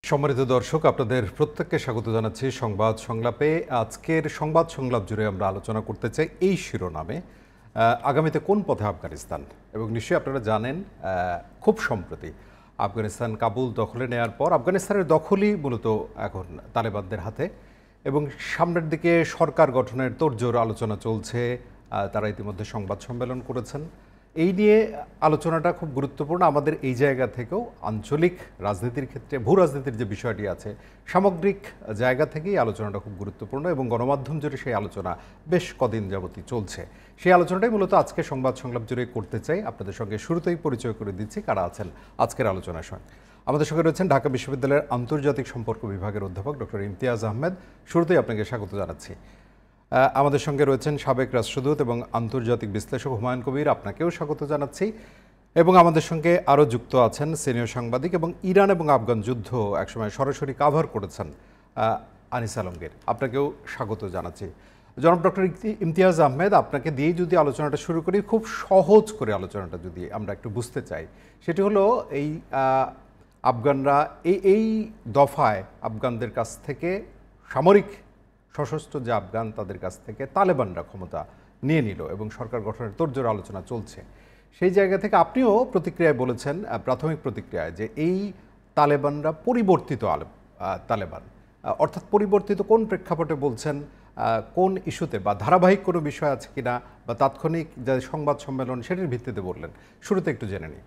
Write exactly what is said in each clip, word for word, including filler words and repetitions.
সম্মানিত দর্শক, আপনাদের প্রত্যেককে স্বাগত জানাচ্ছি সংবাদ সংলাপে। আজকের সংবাদ সংলাপ জুড়ে আমরা আলোচনা করতে চাই এই শিরোনামে, আগামীতে কোন পথে আফগানিস্তান। এবং নিশ্চয়ই আপনারা জানেন, খুব সম্প্রতি আফগানিস্তান কাবুল দখলে নেওয়ার পর আফগানিস্তানের দখলই মূলত এখন তালেবানদের হাতে এবং সামনের দিকে সরকার গঠনের তোড়জোড় আলোচনা চলছে। তারা ইতিমধ্যে সংবাদ সম্মেলন করেছেন। এই নিয়ে আলোচনাটা খুব গুরুত্বপূর্ণ আমাদের এই জায়গা থেকেও। আঞ্চলিক রাজনীতির ক্ষেত্রে ভূ রাজনীতির যে বিষয়টি আছে, সামগ্রিক জায়গা থেকেই আলোচনাটা খুব গুরুত্বপূর্ণ এবং গণমাধ্যম জুড়ে সেই আলোচনা বেশ কদিন যাবতই চলছে। সেই আলোচনাটাই মূলত আজকে সংবাদ সংলাপ জুড়ে করতে চাই। আপনাদের সঙ্গে শুরুতেই পরিচয় করে দিচ্ছি কারা আছেন আজকের আলোচনার সঙ্গে। আমাদের সঙ্গে রয়েছেন ঢাকা বিশ্ববিদ্যালয়ের আন্তর্জাতিক সম্পর্ক বিভাগের অধ্যাপক ডক্টর ইমতিয়াজ আহমেদ। শুরুতেই আপনাকে স্বাগত জানাচ্ছি। আমাদের সঙ্গে রয়েছেন সাবেক রাষ্ট্রদূত এবং আন্তর্জাতিক বিশ্লেষক হুমায়ুন কবির, আপনাকেও স্বাগত জানাচ্ছি। এবং আমাদের সঙ্গে আরও যুক্ত আছেন সিনিয়র সাংবাদিক এবং ইরান এবং আফগান যুদ্ধ একসময় সরাসরি কাভার করেছেন আনিস আলমগীর, আপনাকেও স্বাগত জানাচ্ছি। জনাব ডক্টর ইমতিয়াজ আহমেদ, আপনাকে দিয়েই যদি আলোচনাটা শুরু করি, খুব সহজ করে আলোচনাটা যদি আমরা একটু বুঝতে চাই, সেটি হলো এই আফগানরা এই এই দফায় আফগানদের কাছ থেকে সামরিক সশস্ত্র যে আফগান, তাদের কাছ থেকে তালেবানরা ক্ষমতা নিয়ে নিল এবং সরকার গঠনের তোড়জোড় আলোচনা চলছে। সেই জায়গা থেকে আপনিও প্রতিক্রিয়ায় বলেছেন, প্রাথমিক প্রতিক্রিয়ায়, যে এই তালেবানরা পরিবর্তিত তালেবান, অর্থাৎ পরিবর্তিত কোন প্রেক্ষাপটে বলছেন, কোন ইস্যুতে বা ধারাবাহিক কোনো বিষয় আছে কিনা বা তাৎক্ষণিক যে সংবাদ সম্মেলন সেটির ভিত্তিতে বললেন, শুরুতে একটু জেনে নিই।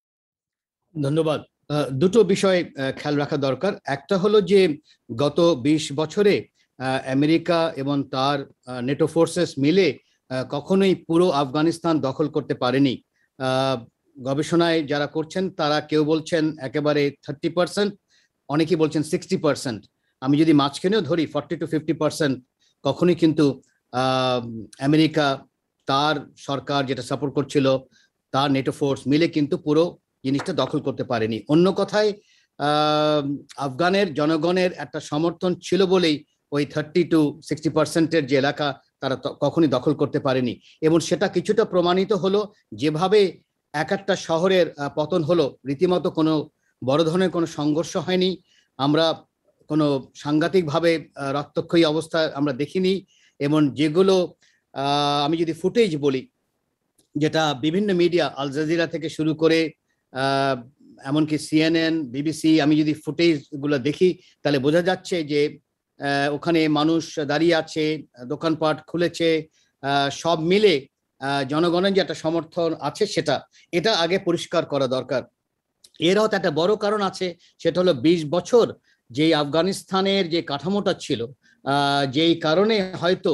ধন্যবাদ। দুটো বিষয় খেয়াল রাখা দরকার। একটা হলো যে গত বিশ বছরে আমেরিকা এবং তার নেটো ফোর্সেস মিলে কখনোই পুরো আফগানিস্তান দখল করতে পারেনি। গবেষণায় যারা করছেন তারা কেউ বলছেন একেবারে থার্টি পার্সেন্ট, অনেকেই বলছেন সিক্সটি পার্সেন্ট। আমি যদি মাঝখানেও ধরি ফর্টি টু ফিফটি পার্সেন্ট, কখনোই কিন্তু আমেরিকা তার সরকার যেটা সাপোর্ট করছিল, তার নেটো ফোর্স মিলে কিন্তু পুরো জিনিসটা দখল করতে পারেনি। অন্য কথায় আহ আফগানের জনগণের একটা সমর্থন ছিল বলেই ওই থার্টি টু সিক্সটি পার্সেন্টের যে এলাকা তারা কখনই দখল করতে পারেনি। এবং সেটা কিছুটা প্রমাণিত হলো যেভাবে এক একটা শহরের পতন হলো, রীতিমতো কোনো বড় ধরনের কোনো সংঘর্ষ হয়নি। আমরা কোনো সাংঘাতিকভাবে রক্তক্ষয়ী অবস্থা আমরা দেখিনি। এবং যেগুলো আমি যদি ফুটেজ বলি, যেটা বিভিন্ন মিডিয়া, আল জাজিরা থেকে শুরু করে আহ এমনকি সিএনএন, বিবিসি, আমি যদি ফুটেজগুলো দেখি তাহলে বোঝা যাচ্ছে যে ওখানে মানুষ দাঁড়িয়ে আছে, দোকানপাট খুলেছে, সব মিলে জনগণের যে একটা সমর্থন আছে সেটা এটা আগে পরিষ্কার করা দরকার। এরও তো একটা বড় কারণ আছে, সেটা হলো বিশ বছর যে আফগানিস্তানের যে কাঠামোটা ছিল, যেই কারণে হয়তো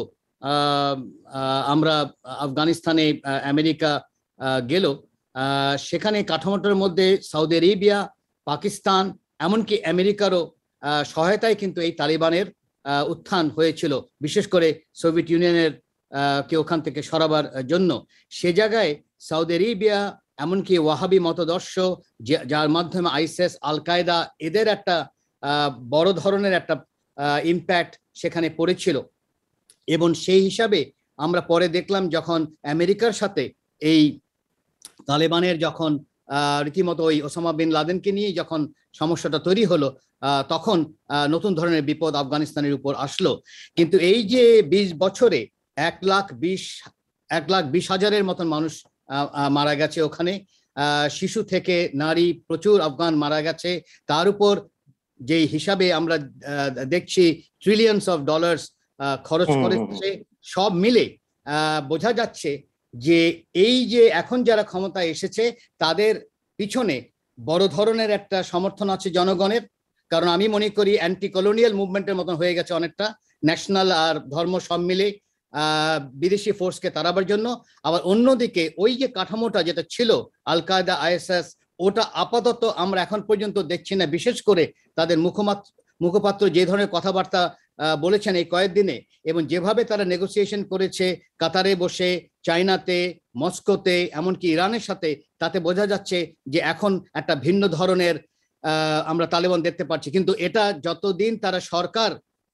আমরা আফগানিস্তানে আমেরিকা গেল, সেখানে কাঠামোটার মধ্যে সৌদি আরবিয়া, পাকিস্তান, এমনকি আমেরিকারও সহায়তায় কিন্তু এই তালিবানের উত্থান হয়েছিল, বিশেষ করে সোভিয়েত ইউনিয়নের কে ওখান থেকে সরাবার জন্য। সে জায়গায় সৌদি আরবিয়া, এমনকি ওয়াহাবি মতদর্শ, যার মাধ্যমে আইএসএস, আল কায়দা, এদের একটা বড় ধরনের একটা ইম্প্যাক্ট সেখানে পড়েছিল। এবং সেই হিসাবে আমরা পরে দেখলাম যখন আমেরিকার সাথে এই তালেবানের যখন রীতিমতো ওই ওসামা বিন লাদেনকে নিয়ে যখন সমস্যাটা তৈরি হলো, তখন নতুন ধরনের বিপদ আফগানিস্তানের উপর আসলো। কিন্তু এই যে বিশ বছরে এক লাখ বিশ এক লাখ বিশ হাজারের মতন মানুষ মারা গেছে ওখানে, শিশু থেকে নারী প্রচুর আফগান মারা গেছে। তার উপর যেই হিসাবে আমরা দেখছি ট্রিলিয়নস অফ ডলার্স খরচ করেছে, সব মিলে বোঝা যাচ্ছে যে এই যে এখন যারা ক্ষমতায় এসেছে তাদের পিছনে বড় ধরনের একটা সমর্থন আছে জনগণের। কারণ আমি মনে করি অ্যান্টি কলোনিয়াল মুভমেন্টের মতন হয়ে গেছে অনেকটা, ন্যাশনাল আর ধর্ম সব মিলে আহ বিদেশি ফোর্সকে তাড়াবার জন্য। আবার অন্যদিকে ওই যে কাঠামোটা যেটা ছিল আল কায়দা, আইএসএস, ওটা আপাতত আমরা এখন পর্যন্ত দেখছি না। বিশেষ করে তাদের মুখপাত্র মুখপাত্র যে ধরনের কথাবার্তা বলেছেন এই কয়েকদিনে, এবং যেভাবে তারা নেগোসিয়েশন করেছে কাতারে বসে, চায়নাতে, মস্কোতে, এমনকি ইরানের সাথে, তাতে বোঝা যাচ্ছে যে এখন একটা ভিন্ন ধরনের আহ আমরা তালেবান দেখতে পাচ্ছি। কিন্তু এটা যতদিন তারা সরকার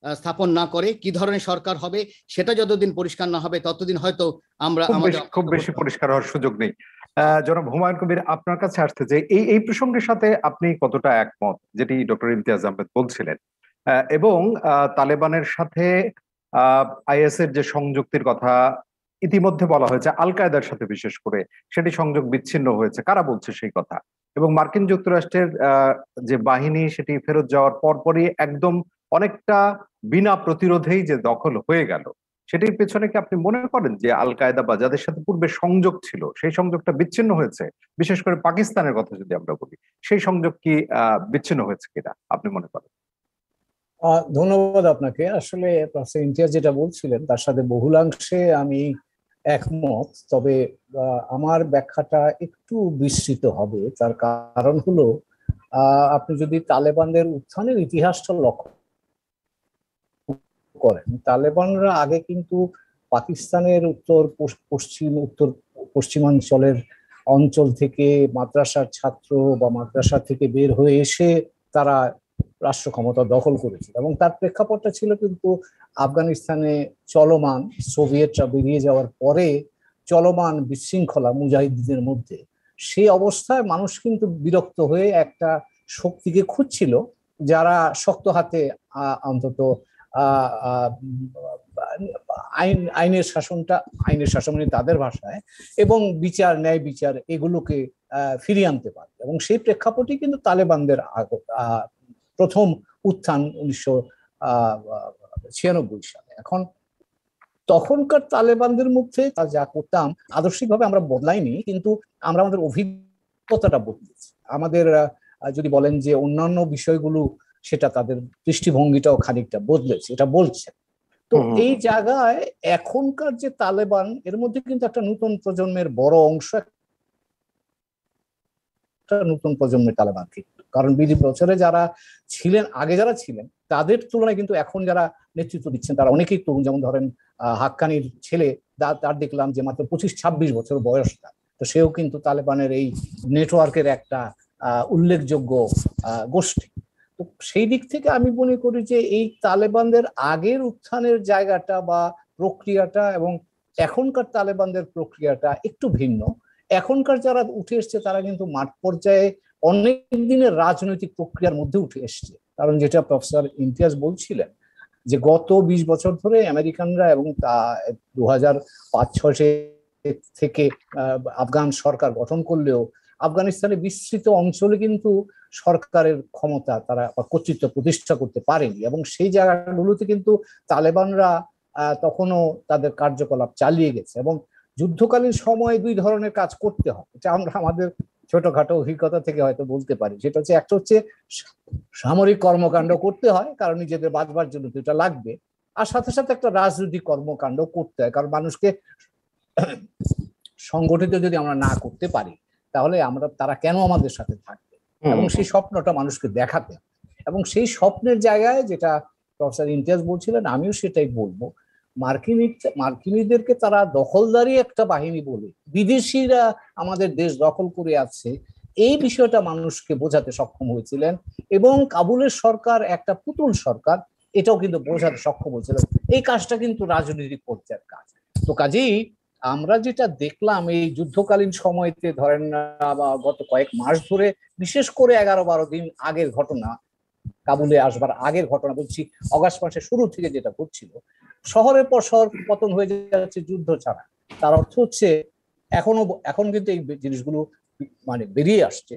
স্থাপন না করে, কি ধরনের সরকার হবে সেটা যতদিন পরিষ্কার না হবে ততদিন হয়তো আমরা খুব আমাদের বেশি খুব বেশি পরিষ্কার হওয়ার সুযোগ নেই। জনাব হুমায়ুন কবির, আপনার কাছে আসতে চাই, এই এই প্রসঙ্গের সাথে আপনি কতটা একমত যেটি ডক্টর ইমতিয়াজ আহমেদ বলছিলেন, আহ, এবং আহ, তালেবানের সাথে আইএস এর যে সংযুক্তির কথা ইতিমধ্যে বলা হয়েছে, আল কায়দার সাথে বিশেষ করে সেটি সংযোগ বিচ্ছিন্ন হয়েছে, কারা বলছে সেই কথা? এবং মার্কিন যুক্তরাষ্ট্রের আহ, যে বাহিনী সেটি ফেরত যাওয়ার পরপরই একদম অনেকটা বিনা প্রতিরোধেই যে দখল হয়ে গেল, সেটির পেছনে কি আপনি মনে করেন যে আল কায়দা বা যাদের সাথে পূর্বে সংযোগ ছিল সেই সংযোগটা বিচ্ছিন্ন হয়েছে? বিশেষ করে পাকিস্তানের কথা যদি আমরা বলি, সেই সংযোগ কি আহ বিচ্ছিন্ন হয়েছে কিনা আপনি মনে করেন? আহ ধন্যবাদ আপনাকে। আসলে প্রফেসর ইমতিয়াজ যেটা বলছিলেন তার সাথে বহুলাংশে আমি একমত, তবে আহ, আমার ব্যাখ্যাটা একটু বিস্তৃত হবে। তার কারণ হলো, আহ আপনি যদি তালেবানদের উত্থানের ইতিহাসটা লক্ষ্য করেন, তালেবানরা আগে কিন্তু পাকিস্তানের উত্তর পশ্চিম উত্তর পশ্চিমাঞ্চলের অঞ্চল থেকে মাদ্রাসার ছাত্র বা মাদ্রাসা থেকে বের হয়ে এসে তারা রাষ্ট্র ক্ষমতা দখল করেছিল, এবং তার প্রেক্ষাপটটা ছিল কিন্তু আফগানিস্তানে চলমান, সোভিয়েতরা বেরিয়ে যাওয়ার পরে চলমান বিশৃঙ্খলা মুজাহিদদের মধ্যে। সেই অবস্থায় মানুষ কিন্তু বিরক্ত হয়ে একটা শক্তিকে খুঁজছিল যারা শক্ত হাতে অন্তত আইন আইনের শাসনটা আইনের শাসন মানে তাদের ভাষায়, এবং বিচার, ন্যায় বিচার এগুলোকে ফিরিয়ে আনতে পারবে। এবং সেই প্রেক্ষাপটই কিন্তু তালেবানদের প্রথম উত্থান উনিশশো আহ ছিয়ানব্বই সালে। এখন তখনকার তালেবানদের মধ্যে যা করতাম আদর্শিকভাবে আমরা বদলাইনি, কিন্তু আমরা আমাদের অভিজ্ঞতাটা বদলেছি। আমাদের যদি বলেন যে অন্যান্য বিষয়গুলো, সেটা তাদের দৃষ্টিভঙ্গিটাও খানিকটা বদলেছে, এটা বলছে। তো এই জায়গায় এখনকার যে তালেবান, এর মধ্যে কিন্তু একটা নতুন প্রজন্মের বড় অংশ, একটা নতুন প্রজন্মের তালেবান কিন্তু, কারণ বিশ বছরে যারা ছিলেন, আগে যারা ছিলেন তাদের তুলনায় কিন্তু এখন যারা নেতৃত্ব দিচ্ছেন তারা অনেকেই তরুণ। যেমন ধরেন আহ হাক্কানির ছেলে, তার দেখলাম যে মাত্র পঁচিশ ছাব্বিশ বছর বয়সটা, তো সেও কিন্তু তালেবানের এই নেটওয়ার্কের একটা আহ উল্লেখযোগ্য আহ গোষ্ঠী। তো সেই দিক থেকে আমি মনে করি যে এই তালেবানদের আগের উত্থানের জায়গাটা বা প্রক্রিয়াটা এবং এখনকার তালেবানদের প্রক্রিয়াটা একটু ভিন্ন। এখনকার যারা উঠে এসছে তারা কিন্তু মাঠ পর্যায়ে অনেক দিনের রাজনৈতিক প্রক্রিয়ার মধ্যে উঠে এসছে। কারণ যেটা প্রফেসর ইমতিয়াজ বলছিলেন যে গত বিশ বছর ধরে আমেরিকানরা এবং দু হাজার পাঁচ ছয় থেকে আফগান সরকার গঠন করলেও আফগানিস্তানের বিস্তৃত অঞ্চলে কিন্তু সরকারের ক্ষমতা তারা বা কর্তৃত্ব প্রতিষ্ঠা করতে পারেনি, এবং সেই জায়গাগুলোতে কিন্তু তালেবানরা আহ তখনও তাদের কার্যকলাপ চালিয়ে গেছে। এবং যুদ্ধকালীন সময়ে দুই ধরনের কাজ করতে হয়, এটা আমরা আমাদের ছোটখাটো অভিজ্ঞতা থেকে হয়তো বলতে পারি। সেটা হচ্ছে, একটা হচ্ছে সামরিক কর্মকাণ্ড করতে হয়, কারণ নিজেদের বাঁচবার জন্য তো এটা লাগবে, আর সাথে সাথে একটা রাজনৈতিক কর্মকাণ্ড করতে হয়, কারণ মানুষকে সংগঠিত যদি আমরা না করতে পারি তাহলে আমরা তারা কেন আমাদের সাথে থাকবে, এবং সেই স্বপ্নটা মানুষকে দেখাতে। এবং সেই স্বপ্নের জায়গায় যেটা প্রফেসর ইমতিয়াজ বলছিলেন, আমিও সেটাই বলবো, মার্কিনী মার্কিনীদেরকে তারা দখলদারি একটা বাহিনী বলে, বিদেশিরা আমাদের দেশ দখল করে আছে, এই বিষয়টা মানুষকে বোঝাতে সক্ষম হয়েছিলেন। এবং কাবুলের সরকার একটা পুতুল সরকার, এটাও কিন্তু বোঝাতে সক্ষম হয়েছিলেন। এই কাজটা কিন্তু রাজনৈতিক পর্যায়ের কাজ। তো কাজেই আমরা যেটা দেখলাম এই যুদ্ধকালীন সময়তে, ধরেন বা গত কয়েক মাস ধরে, বিশেষ করে এগারো বারো দিন আগের ঘটনা, কাবুলে আসবার আগের ঘটনা বলছি, অগাস্ট মাসের শুরু থেকে যেটা ঘটছিল, শহরের পর শহর পতন হয়ে যাচ্ছে যুদ্ধ ছাড়া। তার অর্থ হচ্ছে এখনো এখন কিন্তু এই জিনিসগুলো মানে বেরিয়ে আসছে,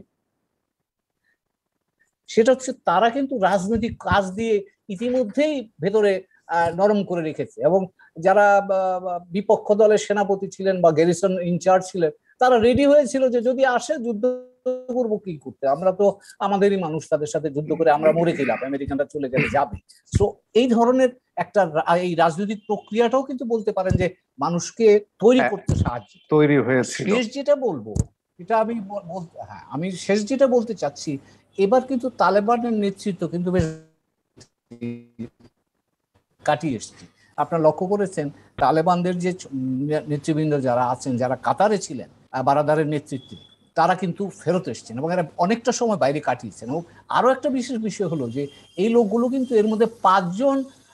সেটা হচ্ছে তারা কিন্তু রাজনৈতিক কাজ দিয়ে ইতিমধ্যেই ভেতরে আহ নরম করে রেখেছে। এবং যারা বিপক্ষ দলের সেনাপতি ছিলেন বা গ্যারিসন ইনচার্জ ছিলেন, তারা রেডি হয়েছিল যে যদি আসে যুদ্ধ করবো কি করতে, আমরা তো আমাদেরই মানুষ, তাদের সাথে যুদ্ধ করে আমরা মরে গেলাম, আমেরিকানরা চলে গেলে যাবে। তো এই ধরনের একটা এই রাজনৈতিক প্রক্রিয়াটাও কিন্তু বলতে পারেন যে মানুষকে তৈরি করতে সাহায্য তৈরি হয়েছে। শেষ যেটা বলবো, এটা আমি বলতে হ্যাঁ আমি শেষ যেটা বলতে চাচ্ছি, এবার কিন্তু তালেবানের নেতৃত্ব কিন্তু বেশ কাটিয়ে এসছে। আপনারা লক্ষ্য করেছেন তালেবানদের যে নেতৃবৃন্দ যারা আছেন, যারা কাতারে ছিলেন বারাদারের নেতৃত্বে, তারা কিন্তু ফেরত এসছেন এবং এরা অনেকটা সময় বাইরে কাটিয়েছেন। এবং আরো একটা বিশেষ বিষয় হলো যে এই লোকগুলো কিন্তু, এর মধ্যে পাঁচজন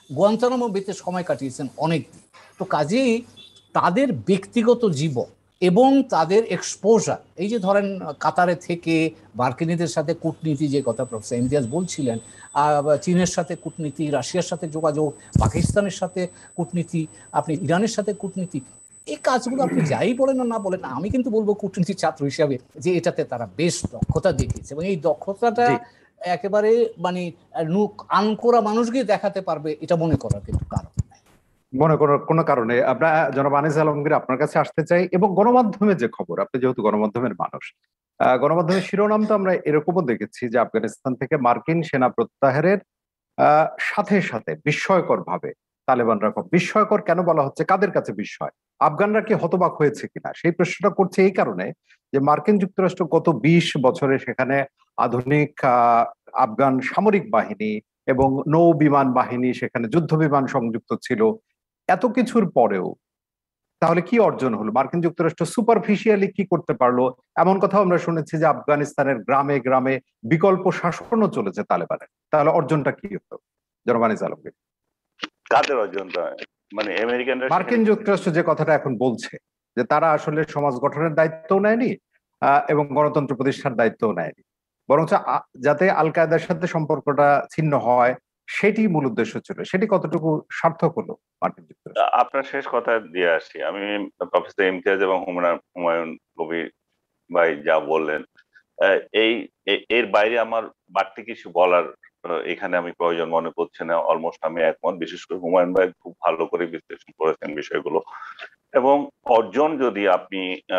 গুয়ান্তানামো বেতে সময় কাটিয়েছেন অনেক দিন। তো কাজেই তাদের ব্যক্তিগত জীবন এবং তাদের এক্সপোজার, এই যে ধরেন কাতারে থেকে মার্কিনীদের সাথে কূটনীতি, যে কথা প্রফেসর ইমতিয়াজ বলছিলেন, চীনের সাথে কূটনীতি, রাশিয়ার সাথে যোগাযোগ, পাকিস্তানের সাথে কূটনীতি, আপনি ইরানের সাথে কূটনীতি, এই কাজগুলো আপনি যাই বলেন না না বলেন, আমি কিন্তু বলবো কূটনীতির ছাত্র হিসাবে যে এটাতে তারা বেশ দক্ষতা দেখিয়েছে, এবং এই দক্ষতাটা একেবারে মানে আনকোরা মানুষকে দেখাতে পারবে এটা মনে করার কিন্তু কারণ মনে করার কোনো কারণে। আমরা জনাব আনিস আলমগীর আপনার কাছে আসতে চাই, এবং গণমাধ্যমে যে খবর, আপনি যেহেতু গণমাধ্যমের মানুষ, গণমাধ্যমের শিরোনাম তো আমরা এরকমও দেখেছি যে আফগানিস্তান থেকে মার্কিন সেনা প্রত্যাহারের আহ সাথে সাথে বিস্ময়কর ভাবে তালেবানরা, বিস্ময়কর কেন বলা হচ্ছে, কাদের কাছে বিস্ময়, আফগানরা কি হতবাক হয়েছে কিনা, সেই প্রশ্নটা করছে এই কারণে যে মার্কিন যুক্তরাষ্ট্র গত বিশ বছরে সেখানে আধুনিক আহ আফগান সামরিক বাহিনী এবং নৌ বিমান বাহিনী, সেখানে যুদ্ধ বিমান সংযুক্ত ছিল। এত কিছুর পরেও তাহলে কি অর্জন হলো? মার্কিন যুক্তরাষ্ট্র সুপারফিশিয়ালি কি করতে পারলো? এমন কথাও আমরা শুনেছি যে আফগানিস্তানের গ্রামে গ্রামে বিকল্প শাসনও চলেছে তালেবানের। তাহলে অর্জনটা কি হতো জনাব আনিস আলমগীর? কাদের অর্জনটা? মানে আমেরিকানরা, মার্কিন যুক্তরাষ্ট্র যে কথাটা এখন বলছে যে তারা আসলে সমাজ গঠনের দায়িত্বও নেয়নি এবং গণতন্ত্র প্রতিষ্ঠার দায়িত্বও নেয়নি, বরঞ্চ যাতে আল কায়েদার সাথে সম্পর্কটা ছিন্ন হয় সেটি মূল উদ্দেশ্য ছিল। সেটি কতটুকু সার্থক হলো মার্কিন যুক্তরাষ্ট্র? আপনার শেষ কথা দিয়ে আসি আমি। প্রফেসর ইমতিয়াজ এবং হুমায়ুন কবির ভাই যা বললেন, এই এর বাইরে আমার বাড়তি কিছু বলার এখানে আমি প্রয়োজন মনে করছি না। অলমোস্ট আমি একমত, বিশেষ করে হুমায়ুন ভাই খুব ভালো করে বিশ্লেষণ করেছেন বিষয়গুলো। এবং অর্জন যদি আপনি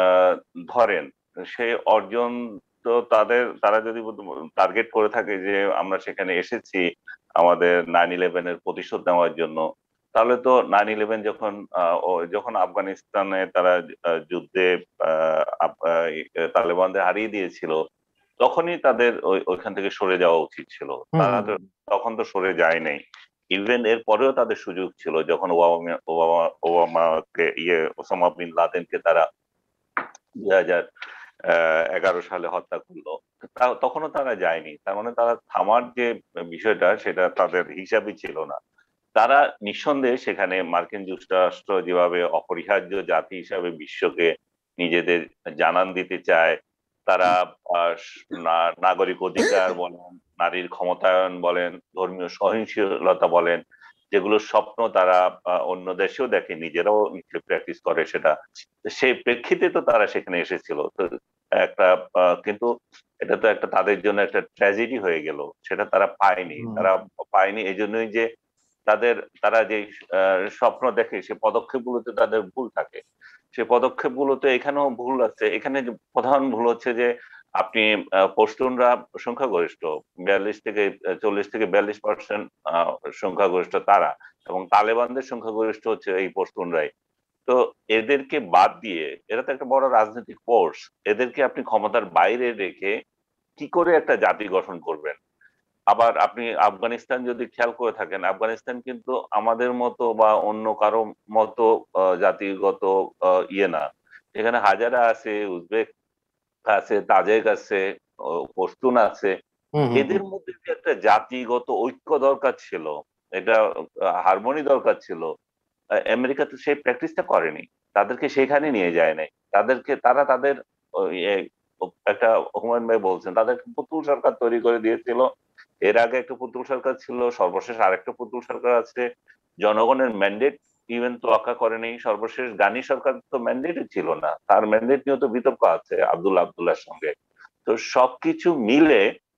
ধরেন, সেই অর্জন তো তাদের, তারা যদি টার্গেট করে থাকে যে আমরা সেখানে এসেছি আমাদের নাইন ইলেভেন এর প্রতিশোধ নেওয়ার জন্য, তাহলে তো নাইন ইলেভেন যখন যখন আফগানিস্তানে তারা যুদ্ধে তালেবানদের হারিয়ে দিয়েছিল, তখনই তাদের ওইখান থেকে সরে যাওয়া উচিত ছিল। তারা তো তখন তো সরে যায় নাই। ইভেন এর পরেও তাদের সুযোগ ছিল, যখন ওবামা ওবামাকে ইয়ে ওসামা বিন লাদেনকে তারা দুই হাজার এগারো সালে হত্যা করলো, তখনও তারা যায়নি। তার মানে তারা থামার যে বিষয়টা সেটা তাদের হিসাবই ছিল না। তারা নিঃসন্দেহে সেখানে মার্কিন যুক্তরাষ্ট্র যেভাবে অপরিহার্য জাতি হিসাবে বিশ্বকে নিজেদের জানান দিতে চায়, তারা নাগরিক অধিকার বলেন, নারীর ক্ষমতায়ন বলেন, ধর্মীয় সহিংসতা বলেন, যেগুলো স্বপ্ন তারা অন্য দেশেও দেখে, নিজেরাও প্র্যাকটিস করে, সেটা সেই প্রেক্ষিতে তো তারা সেখানে এসেছিল। তো একটা কিন্তু এটা তো একটা তাদের জন্য একটা ট্র্যাজেডি হয়ে গেল, সেটা তারা পায়নি। তারা পায়নি এই জন্যই যে তাদের, তারা যে স্বপ্ন দেখে সে পদক্ষেপগুলোতে তাদের ভুল থাকে। সে পদক্ষেপগুলোতে এখানেও ভুল আছে। এখানে প্রধান ভুল হচ্ছে যে আপনি পশতুনরা সংখ্যাগরিষ্ঠ, বিয়াল্লিশ থেকে চল্লিশ থেকে বিয়াল্লিশ পার্সেন্ট সংখ্যাগরিষ্ঠ তারা, এবং তালেবানদের সংখ্যাগরিষ্ঠ হচ্ছে এই পশতুনরাই। তো এদেরকে বাদ দিয়ে, এরা তো একটা বড় রাজনৈতিক ফোর্স, এদেরকে আপনি ক্ষমতার বাইরে রেখে কি করে একটা জাতি গঠন করবেন? আবার আপনি আফগানিস্তান যদি খেয়াল করে থাকেন, আফগানিস্তান কিন্তু আমাদের মতো বা অন্য কারো মতো জাতিগত ইয়ে না। এখানে হাজারা আছে, উজবেক আছে, তাজেক আছে, পশতুন আছে। এদের মধ্যে একটা জাতিগত ঐক্য দরকার ছিল, এটা হারমোনি দরকার ছিল। আমেরিকা তো সেই প্র্যাকটিসটা করেনি, তাদেরকে সেখানে নিয়ে যায় নাই। তাদেরকে তারা তাদের একটা, হুমায়ুন ভাই বলছেন, তাদের পুতুল সরকার তৈরি করে দিয়েছিল। এর আগে একটা পুতুল সরকার ছিল, সর্বশেষ আরেকটা পুতুল সরকার আছে। জনগণের ম্যান্ডেট ইভেন তোয়াক্কা করেনি। সর্বশেষ গানি সরকার তো ম্যান্ডেটই ছিল না, তার ম্যান্ডেট নিয়ে তো বিতর্ক আছে আব্দুল্লাহ আব্দুল্লাহর সঙ্গে। তো সবকিছু মিলে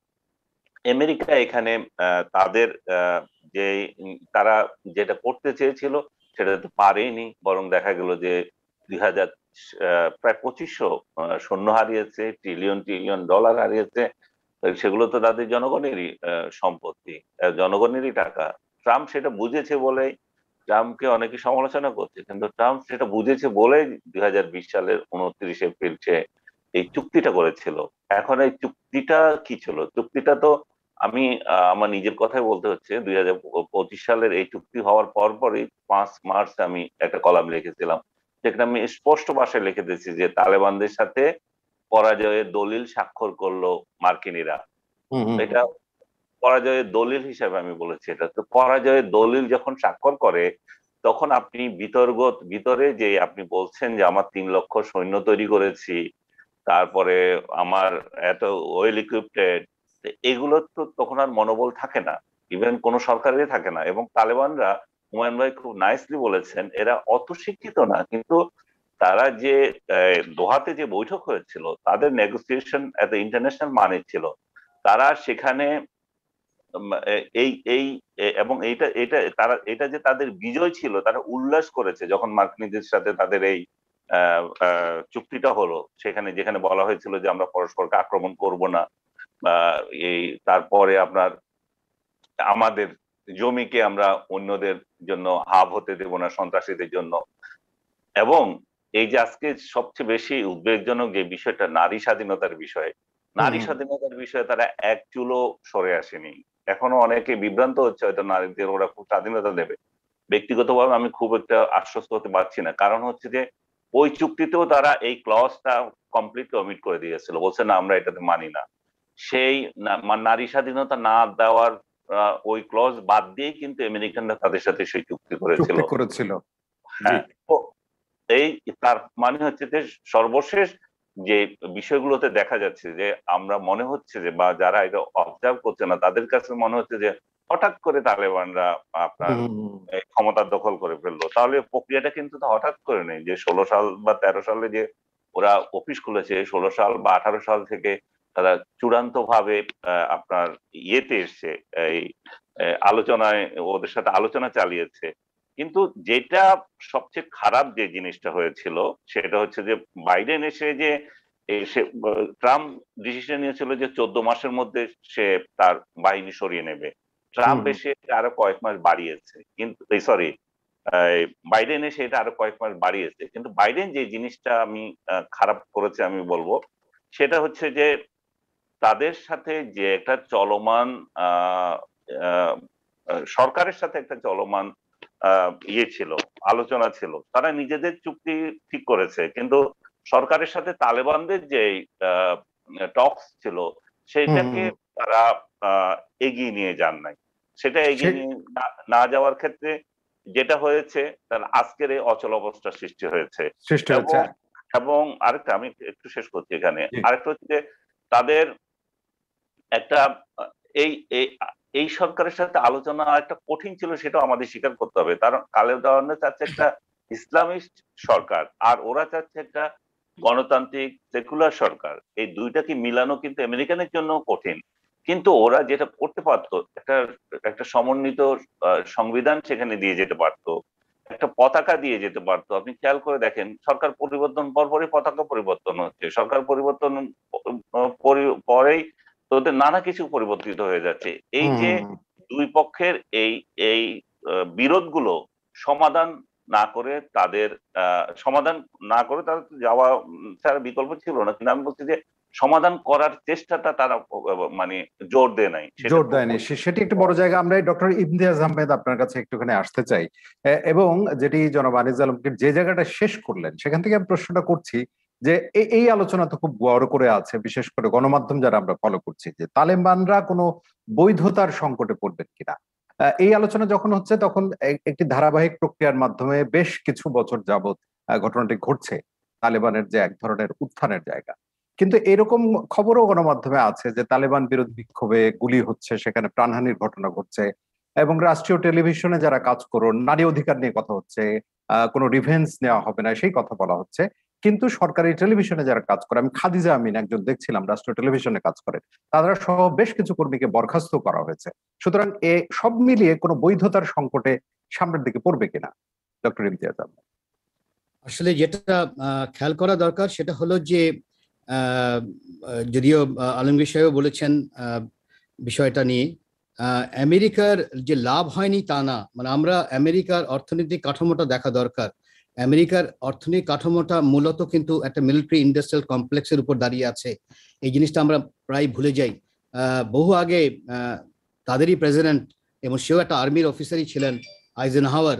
আমেরিকা এখানে তাদের যে তারা যেটা করতে চেয়েছিল সেটা তো পারেনি, বরং দেখা গেল যে দুই হাজার প্রায় পঁচিশশো সৈন্য হারিয়েছে, ট্রিলিয়ন ট্রিলিয়ন ডলার হারিয়েছে। সেগুলো তো তাদের জনগণেরই সম্পত্তি, জনগণেরই টাকা। ট্রাম্প সেটা বুঝেছে বলেই, ট্রাম্পকে অনেকে সমালোচনা করছে, কিন্তু ট্রাম্প সেটা বুঝেছে বলেই দুই হাজার বিশ সালের উনত্রিশ এপ্রিল সে এই চুক্তিটা করেছিল। এখন এই চুক্তিটা কি ছিল? চুক্তিটা তো আমি আমার নিজের কথাই বলতে হচ্ছে, দুই হাজার পঁচিশ সালের এই চুক্তি হওয়ার পর পরই পাঁচ মার্চ আমি একটা কলাম লিখেছিলাম, যেখানে আমি স্পষ্ট ভাষায় লিখে দিয়েছি যে তালেবানদের সাথে পরাজয়ের দলিল স্বাক্ষর করলো মার্কিনীরা। এটা পরাজয়ের দলিল হিসেবে আমি বলেছি এটা। তো পরাজয়ের দলিল যখন স্বাক্ষর করে তখন আপনি বিতর্ক ভিতরে যে আপনি বলছেন যে আমার তিন লক্ষ সৈন্য তৈরি করেছি, তারপরে আমার এত ওয়েল ইকুইপড, এগুলো তো তখন আর মনোবল থাকে না, ইভেন কোন সরকারেরই থাকে না। এবং তালেবানরা, হুমায়ুন ভাই খুব নাইসলি বলেছেন, এরা অত শিক্ষিত না, কিন্তু তারা যে দোহাতে যে বৈঠক হয়েছিল তাদের নেগোসিয়েশন এত ইন্টারন্যাশনাল মানে ছিল, তারা সেখানে এই এই এবং এইটা এটা তারা এটা যে তাদের বিজয় ছিল, তারা উল্লাস করেছে যখন মার্কিনীদের সাথে তাদের এই চুক্তিটা হলো, সেখানে যেখানে বলা হয়েছিল যে আমরা পরস্পরকে আক্রমণ করব না, এই তারপরে আপনার আমাদের জমিকে আমরা অন্যদের জন্য হাব হতে দেব না, সন্ত্রাসীদের জন্য। এবং এই যে আজকে সবচেয়ে বেশি উদ্বেগজনক যে বিষয়টা নারী স্বাধীনতার বিষয়, নারী স্বাধীনতার বিষয়ে তারা এক চুলো সরে আসেনি। এখনো অনেকে বিভ্রান্ত হচ্ছে হয়তো নারীদের ওরা খুব স্বাধীনতা দেবে। ব্যক্তিগতভাবে আমি খুব একটা আশ্বস্ত হতে পারছি না, কারণ হচ্ছে যে ওই চুক্তিতেও তারা এই ক্লজটা কমপ্লিটলি অমিট করে দিয়েছিল, বলছে না আমরা এটাতে মানি না। সেই নারী স্বাধীনতা না দেওয়ার ওই ক্লজ বাদ দিয়েই কিন্তু আমেরিকানরা তাদের সাথে সেই চুক্তি করেছিল করেছিল হ্যাঁ। এই তার মানে হচ্ছে যে সর্বশেষ যে বিষয়গুলোতে দেখা যাচ্ছে যে আমরা মনে হচ্ছে যে, বা যারা এটা অবজার্ভ করছে না তাদের কাছে মনে হচ্ছে যে হঠাৎ করে তালেবানরা আপনার ক্ষমতা দখল করে ফেললো। তাহলে প্রক্রিয়াটা কিন্তু হঠাৎ করে নেই, যে ষোলো সাল বা তেরো সালে যে ওরা অফিস খুলেছে, ষোলো সাল বা আঠারো সাল থেকে তারা চূড়ান্ত ভাবে আপনার ইয়েতে এসছে, এই আলোচনায় ওদের সাথে আলোচনা চালিয়েছে। কিন্তু যেটা সবচেয়ে খারাপ যে জিনিসটা হয়েছিল সেটা হচ্ছে যে বাইডেন এসে যে ট্রাম্প ডিসিশন নিয়েছিল যে চোদ্দ মাসের মধ্যে সে তার বাহিনী সরিয়ে নেবে, ট্রাম্প এসে আরো কয়েক মাস বাড়িয়েছে, কিন্তু সরি বাইডেন এসে এটা আরো কয়েক মাস বাড়িয়েছে। কিন্তু বাইডেন যে জিনিসটা আমি খারাপ করেছে আমি বলবো, সেটা হচ্ছে যে তাদের সাথে যে একটা চলমান আহ সরকারের সাথে একটা চলমান ইয়ে ছিল, আলোচনা ছিল, তারা নিজেদের চুক্তি ঠিক করেছে, কিন্তু সরকারের সাথে তালেবানদের যে টকস ছিল সেটাকে তারা এগিয়ে নিয়ে যান নাই। সেটা এগিয়ে নিয়ে না যাওয়ার ক্ষেত্রে যেটা হয়েছে, তার আজকের এই অচল অবস্থার সৃষ্টি হয়েছে। এবং আরেকটা আমি একটু শেষ করছি এখানে, আরেকটা হচ্ছে যে তাদের একটা এই এই সরকারের সাথে আলোচনা একটা কঠিন ছিল, সেটা আমাদের স্বীকার করতে হবে। কারণ তালেবানরা চাচ্ছে একটা ইসলামিস্ট সরকার, আর ওরা চাচ্ছে একটা গণতান্ত্রিক সেকুলার সরকার। এই দুইটাকে মিলানো কিন্তু আমেরিকানের জন্য কঠিন, কিন্তু ওরা যেটা করতে পারতো, একটা একটা সমন্বিত সংবিধান সেখানে দিয়ে যেতে পারতো, একটা পতাকা দিয়ে যেতে পারতো। আপনি খেয়াল করে দেখেন, সরকার পরিবর্তন পরপরই পতাকা পরিবর্তন হচ্ছে, সরকার পরিবর্তন পরেই তোদের নানা কিছু পরিবর্তিত হয়ে যাচ্ছে। এই যে দুই পক্ষের এই এই বিরোধগুলো সমাধান না করে তাদের সমাধান না করে তাদের যাওয়া ছাড়া বিকল্প ছিল না। কিন্তু আমি বলছি যে সমাধান করার চেষ্টাটা তারা মানে জোর দেয় নাই, জোর দেয়নি। সেটি একটি বড় জায়গা। আমরা ডক্টর ইমতিয়াজ আহমেদ আপনার কাছে একটুখানি আসতে চাই, এবং যেটি জনাব আনিস আলমগীর যে জায়গাটা শেষ করলেন সেখান থেকে আমি প্রশ্নটা করছি যে এই আলোচনা তো খুব বড় করে আছে, বিশেষ করে গণমাধ্যম যারা আমরা ফলো করছি, যে তালেবানরা কোনো বৈধতার সংকটে পড়বেন কিনা। এই আলোচনা যখন হচ্ছে তখন একটি ধারাবাহিক প্রক্রিয়ার মাধ্যমে বেশ কিছু বছর যাবৎ ঘটনাটি ঘটছে, তালেবানের যে এক ধরনের উত্থানের জায়গা। কিন্তু এরকম খবরও গণমাধ্যমে আছে যে তালেবান বিরোধী বিক্ষোভে গুলি হচ্ছে, সেখানে প্রাণহানির ঘটনা ঘটছে, এবং রাষ্ট্রীয় টেলিভিশনে যারা কাজ করুন নারী অধিকার নিয়ে কথা হচ্ছে, আহ কোনো রিভেন্স নেওয়া হবে না সেই কথা বলা হচ্ছে। কিন্তু সরকারি টেলিভিশনে যারা কাজ করে, আমি খাদিজা আমিন একজন দেখছিলাম রাষ্ট্রীয় টেলিভিশনে কাজ করে, তারা সহ বেশ কিছু কর্মীকে বরখাস্ত করা হয়েছে। সুতরাং এ সব মিলিয়ে কোনো বৈধতার সংকটে সামনের দিকে পড়বে কিনা ডক্টর ইমতিয়াজ আহমেদ? আসলে যেটা খেয়াল করা দরকার সেটা হলো যে যদিও আলমগীর সাহেব বলেছেন বিষয়টা নিয়ে, আমেরিকার যে লাভ হয়নি তা না, মানে আমরা আমেরিকার অর্থনৈতিক কাঠামোটা দেখা দরকার। আমেরিকার অর্থনৈতিক কাঠামোটা মূলত কিন্তু একটা মিলিটারি ইন্ডাস্ট্রিয়াল কমপ্লেক্সের উপর দাঁড়িয়ে আছে। এই জিনিসটা আমরা প্রায় ভুলে যাই। বহু আগে তাদেরই প্রেসিডেন্ট, এবং সেও একটা আর্মির অফিসারই ছিলেন, আইজেনহাওয়ার,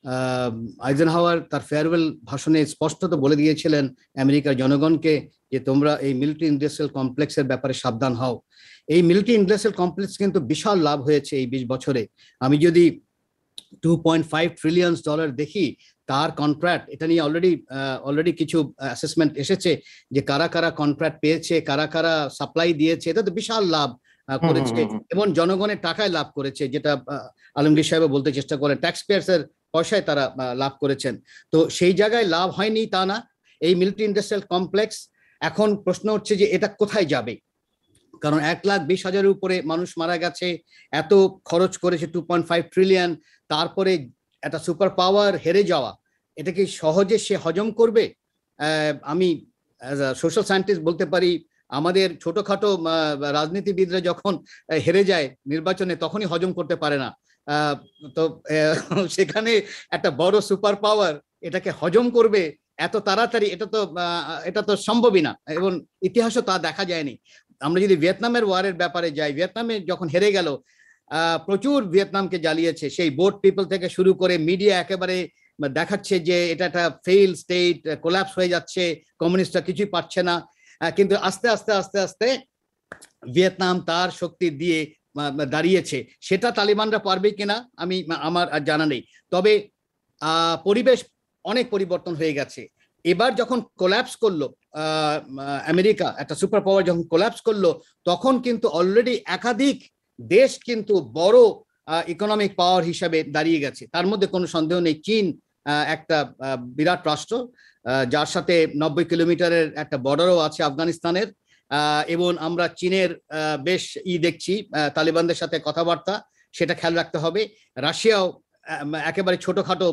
আইজেনহাওয়ার তার ফেয়ারওয়েল ভাষণে স্পষ্টত বলে দিয়েছিলেন আমেরিকার জনগণকে যে তোমরা এই মিলিটারি ইন্ডাস্ট্রিয়াল কমপ্লেক্সের ব্যাপারে সাবধান হও। এই মিলিটারি ইন্ডাস্ট্রিয়াল কমপ্লেক্স কিন্তু বিশাল লাভ হয়েছে এই বিশ বছরে। আমি যদি two point five trillion dollar দেখি তার কন্ট্রাক্ট, এটা নিয়ে অলরেডি অলরেডি কিছু অ্যাসেসমেন্ট এসেছে যে কারা কারা কন্ট্রাক্ট পেয়েছে, কারা কারা সাপ্লাই দিয়েছে, এটা তো বিশাল লাভ করেছে এবং জনগণের টাকায় লাভ করেছে, যেটা আলমগীর সাহেব বলতে চেষ্টা করেন ট্যাক্স পেয়ার্স এর পয়সায় তারা লাভ করেছেন। তো সেই জায়গায় লাভ হয়নি তা না, এই মিলিটারি ইন্ডাস্ট্রিয়াল কমপ্লেক্স এখন প্রশ্ন হচ্ছে যে এটা কোথায় যাবে, কারণ এক লাখ বিশ হাজারের উপরে মানুষ মারা গেছে, এত খরচ করেছে টু পয়েন্ট ফাইভ ট্রিলিয়ন, তারপরে একটা সুপার পাওয়ার হেরে যাওয়া, এটা কি সহজে সে হজম করবে? আমি অ্যাজ আ সোশ্যাল সায়েন্টিস্ট বলতে পারি আমাদের ছোটখাটো রাজনীতিবিদরা যখন হেরে যায় নির্বাচনে তখনই হজম করতে পারে না, তো সেখানে একটা বড় সুপার পাওয়ার এটাকে হজম করবে এত তাড়াতাড়ি, এটা তো এটা তো সম্ভবই না এবং ইতিহাসও তা দেখা যায়নি। আমরা যদি ভিয়েতনামের ওয়ারের ব্যাপারে যাই, ভিয়েতনামে যখন হেরে গেল প্রচুর ভিয়েতনামকে জ্বালিয়েছে, সেই বোট পিপল থেকে শুরু করে মিডিয়া একেবারে দেখাচ্ছে যে এটা একটা ফেইল স্টেট, কোল্যাপস হয়ে যাচ্ছে, কমিউনিস্টরা কিছুই পারছে না, কিন্তু আস্তে আস্তে আস্তে আস্তে ভিয়েতনাম তার শক্তি দিয়ে দাঁড়িয়েছে। সেটা তালিবানরা পারবে কিনা আমি আমার আর জানা নেই, তবে আহ পরিবেশ অনেক পরিবর্তন হয়ে গেছে। এবার যখন কোল্যাপস করলো আমেরিকা, একটা সুপার পাওয়ার যখন কোল্যাপস করলো, তখন কিন্তু অলরেডি একাধিক দেশ কিন্তু বড় ইকোনমিক পাওয়ার হিসাবে দাঁড়িয়ে গেছে, তার মধ্যে কোনো সন্দেহ নেই চীন একটা বিরাট রাষ্ট্র, যার সাথে নব্বই কিলোমিটারের একটা বর্ডারও আছে আফগানিস্তানের, এবং আমরা চীনের বেশ ই দেখছি তালিবানদের সাথে কথাবার্তা, সেটা খেয়াল রাখতে হবে। রাশিয়াও একেবারে ছোটখাটো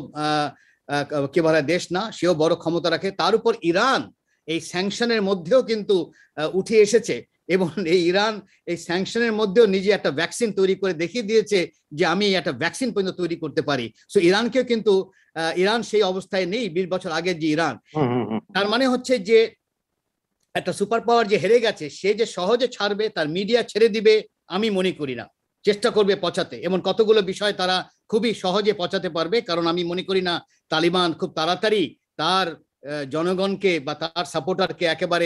কি বলে দেশ না, সেও বড় ক্ষমতা রাখে। তার উপর ইরান এই স্যাংশনের মধ্যেও কিন্তু উঠে এসেছে এবং এই ইরান এই স্যাংশনের মধ্যেও নিজে একটা ভ্যাকসিন তৈরি করে দেখিয়ে দিয়েছে যে আমি একটা ভ্যাকসিন পর্যন্ত তৈরি করতে পারি। সো ইরানকেও কিন্তু ইরান সেই অবস্থায় নেই বিশ বছর আগে যে ইরান। তার মানে হচ্ছে যে একটা সুপার পাওয়ার যে হেরে গেছে সে যে সহজে ছাড়বে, তার মিডিয়া ছেড়ে দিবে আমি মনে করি না, চেষ্টা করবে পচাতে, এবং কতগুলো বিষয় তারা খুবই সহজে পচাতে পারবে, কারণ আমি মনে করি না তালিবান খুব তাড়াতাড়ি তার জনগণকে বা তার সাপোর্টারকে একেবারে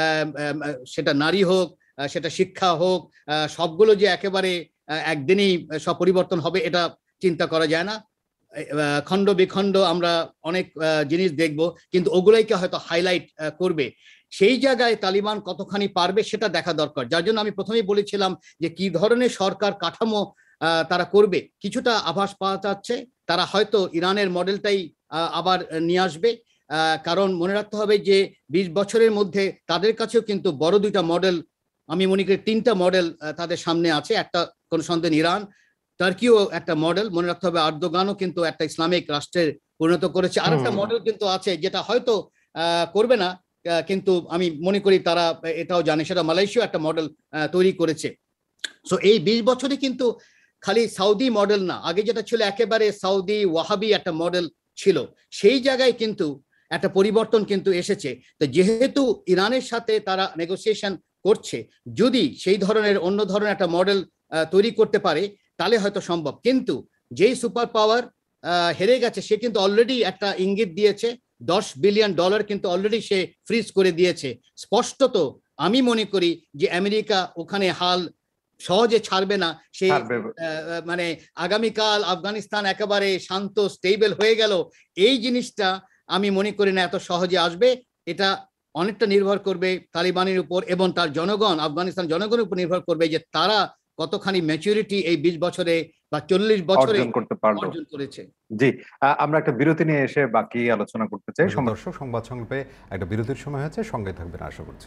সেটা নারী হোক সেটা শিক্ষা হোক সবগুলো যে একেবারে একদিনই সব পরিবর্তন হবে এটা চিন্তা করা যায় না। খণ্ড বিখণ্ড আমরা অনেক জিনিস দেখব, কিন্তু ওগুলোইকে হয়তো হাইলাইট করবে। সেই জায়গায় তালিবান কতখানি পারবে সেটা দেখা দরকার, যার জন্য আমি প্রথমেই বলেছিলাম যে কি ধরনের সরকার কাঠামো তারা করবে। কিছুটা আভাস পাওয়া যাচ্ছে তারা হয়তো ইরানের মডেলটাই আবার নিয়ে আসবে, কারণ মনে রাখতে হবে যে বিশ বছরের মধ্যে তাদের কাছেও কিন্তু বড় দুইটা মডেল, আমি মনে করি তিনটা মডেল তাদের সামনে আছে। একটা কোনো সন্দেহ ইরান, টার্কিও একটা মডেল, মনে রাখতে হবে আর্দোগানও কিন্তু একটা ইসলামিক রাষ্ট্রের পরিণত করেছে। আর একটা মডেল কিন্তু আছে যেটা হয়তো আহ করবে না, কিন্তু আমি মনে করি তারা এটাও জানে, সেটা মালয়েশিয়া একটা মডেল তৈরি করেছে। সো এই বিশ বছরে কিন্তু খালি সৌদি মডেল না, আগে যেটা ছিল একেবারে সৌদি ওয়াহাবি একটা মডেল ছিল, সেই জায়গায় কিন্তু একটা পরিবর্তন কিন্তু এসেছে। তো যেহেতু ইরানের সাথে তারা নেগোসিয়েশন করছে, যদি সেই ধরনের অন্য ধরনের একটা মডেল তৈরি করতে পারে তাহলে হয়তো সম্ভব। কিন্তু যেই সুপার পাওয়ার হেরে গেছে সে কিন্তু অলরেডি একটা ইঙ্গিত দিয়েছে, দশ বিলিয়ন ডলার কিন্তু অলরেডি সে ফ্রিজ করে দিয়েছে। স্পষ্টত আমি মনে করি যে আমেরিকা ওখানে হাল সহজে ছাড়বে না। সে মানে আগামীকাল আফগানিস্তান একেবারে শান্ত স্টেবল হয়ে গেল, এই জিনিসটা আমি মনে করি না এত সহজে আসবে। এটা অনেকটা নির্ভর করবে তালিবানের উপর এবং তার জনগণ, আফগানিস্তান জনগণের উপর নির্ভর করবে যে তারা কতখানি ম্যাচুরিটি এই বিশ বছরে বা চল্লিশ বছরে অর্জন করেছে। জি, আমরা একটা বিরতি নিয়ে এসে বাকি আলোচনা করতে চাই। দর্শক, সংবাদ সংলাপে একটা বিরতির সময় হয়েছে, সঙ্গে থাকবেন আশা করছি।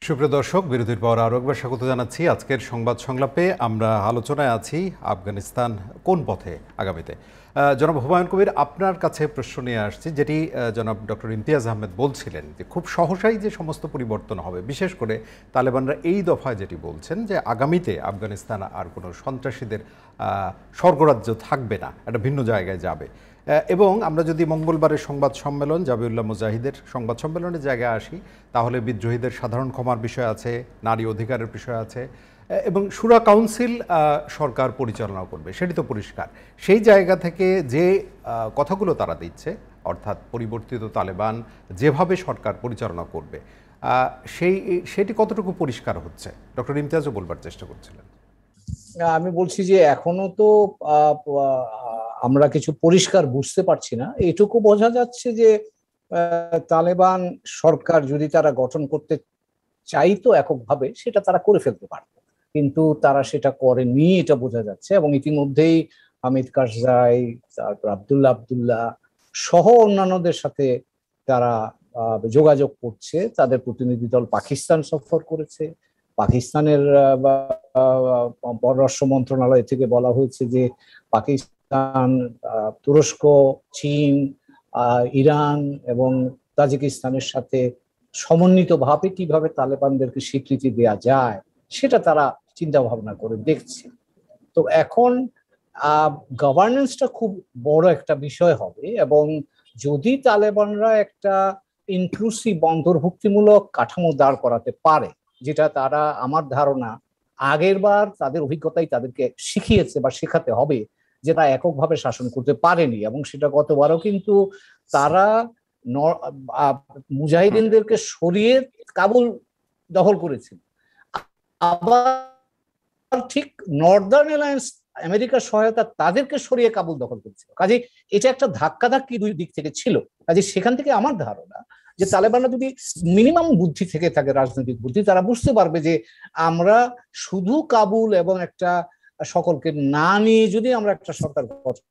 সুপ্রিয় দর্শক, বিরতির পর আরও একবার স্বাগত জানাচ্ছি। আজকের সংবাদ সংলাপে আমরা আলোচনায় আছি আফগানিস্তান কোন পথে আগামীতে। জনাব হুমায়ুন কবির, আপনার কাছে প্রশ্ন নিয়ে আসছি, যেটি জনাব ডক্টর ইমতিয়াজ আহমেদ বলছিলেন যে খুব সহসাই যে সমস্ত পরিবর্তন হবে, বিশেষ করে তালেবানরা এই দফায় যেটি বলছেন যে আগামীতে আফগানিস্তান আর কোনো সন্ত্রাসীদের স্বর্গরাজ্য থাকবে না, একটা ভিন্ন জায়গায় যাবে। এবং আমরা যদি মঙ্গলবারের সংবাদ সম্মেলন, জাবিউল্লাহ মুজাহিদের সংবাদ সম্মেলনের জায়গায় আসি, তাহলে বিদ্রোহীদের সাধারণ ক্ষমার বিষয় আছে, নারী অধিকারের বিষয় আছে, এবং শুরা কাউন্সিল সরকার পরিচালনা করবে, সেটি তো পরিষ্কার। সেই জায়গা থেকে যে কথাগুলো তারা দিচ্ছে, অর্থাৎ পরিবর্তিত তালেবান যেভাবে সরকার পরিচালনা করবে, সেই সেটি কতটুকু পরিষ্কার হচ্ছে, ডক্টর ইমতিয়াজও বলবার চেষ্টা করছিলেন। আমি বলছি যে এখনো তো আমরা কিছু পরিষ্কার বুঝতে পারছি না। এটুকু বোঝা যাচ্ছে যে তালেবান সরকার যদি তারা গঠন করতে চাইতো এককভাবে, সেটা তারা করে ফেলতে পারত, কিন্তু তারা সেটা করেনি, এটা বোঝা যাচ্ছে। এবং ইতিমধ্যেই হামিদ কারজাই, তারপর আব্দুল্লাহ আব্দুল্লাহ সহ অন্যান্যদের সাথে তারা যোগাযোগ করছে। তাদের প্রতিনিধি দল পাকিস্তান সফর করেছে। পাকিস্তানের পররাষ্ট্র মন্ত্রণালয় থেকে বলা হয়েছে যে পাকিস্তান, তুরস্ক, চীন, ইরান এবং তাজিকিস্তানের সাথে সমন্বিতভাবে কিভাবে তালেবানদেরকে স্বীকৃতি দেওয়া যায় সেটা তারা চিন্তা ভাবনা করে দেখছে। তো এখন গভর্নেন্সটা খুব বড় একটা বিষয় হবে, এবং যদি তালেবানরা একটা ইনক্লুসিভ অন্তর্ভুক্তিমূলক কাঠামো দাঁড় করাতে পারে, যেটা তারা আমার ধারণা আগের বার তাদের অভিজ্ঞতাই তাদেরকে শিখিয়েছে বা শেখাতে হবে, যে তারা এককভাবে শাসন করতে পারেনি, এবং সেটা গতবারও কিন্তু তারা মুজাহিদিনদেরকে সরিয়ে কাবুল দখল করেছিল। আবার ঠিক নর্দার্ন অ্যালায়েন্স আমেরিকার সহায়তা তাদেরকে সরিয়ে কাবুল দখল করেছিল। কাজে এটা একটা ধাক্কা ধাক্কি দুই দিক থেকে ছিল। কাজে সেখান থেকে আমার ধারণা যে তালেবানরা যদি মিনিমাম বুদ্ধি থেকে থাকে, রাজনৈতিক বুদ্ধি, তারা বুঝতে পারবে যে আমরা শুধু কাবুল এবং একটা সকলকে না নিয়ে যদি আমরা একটা সরকার,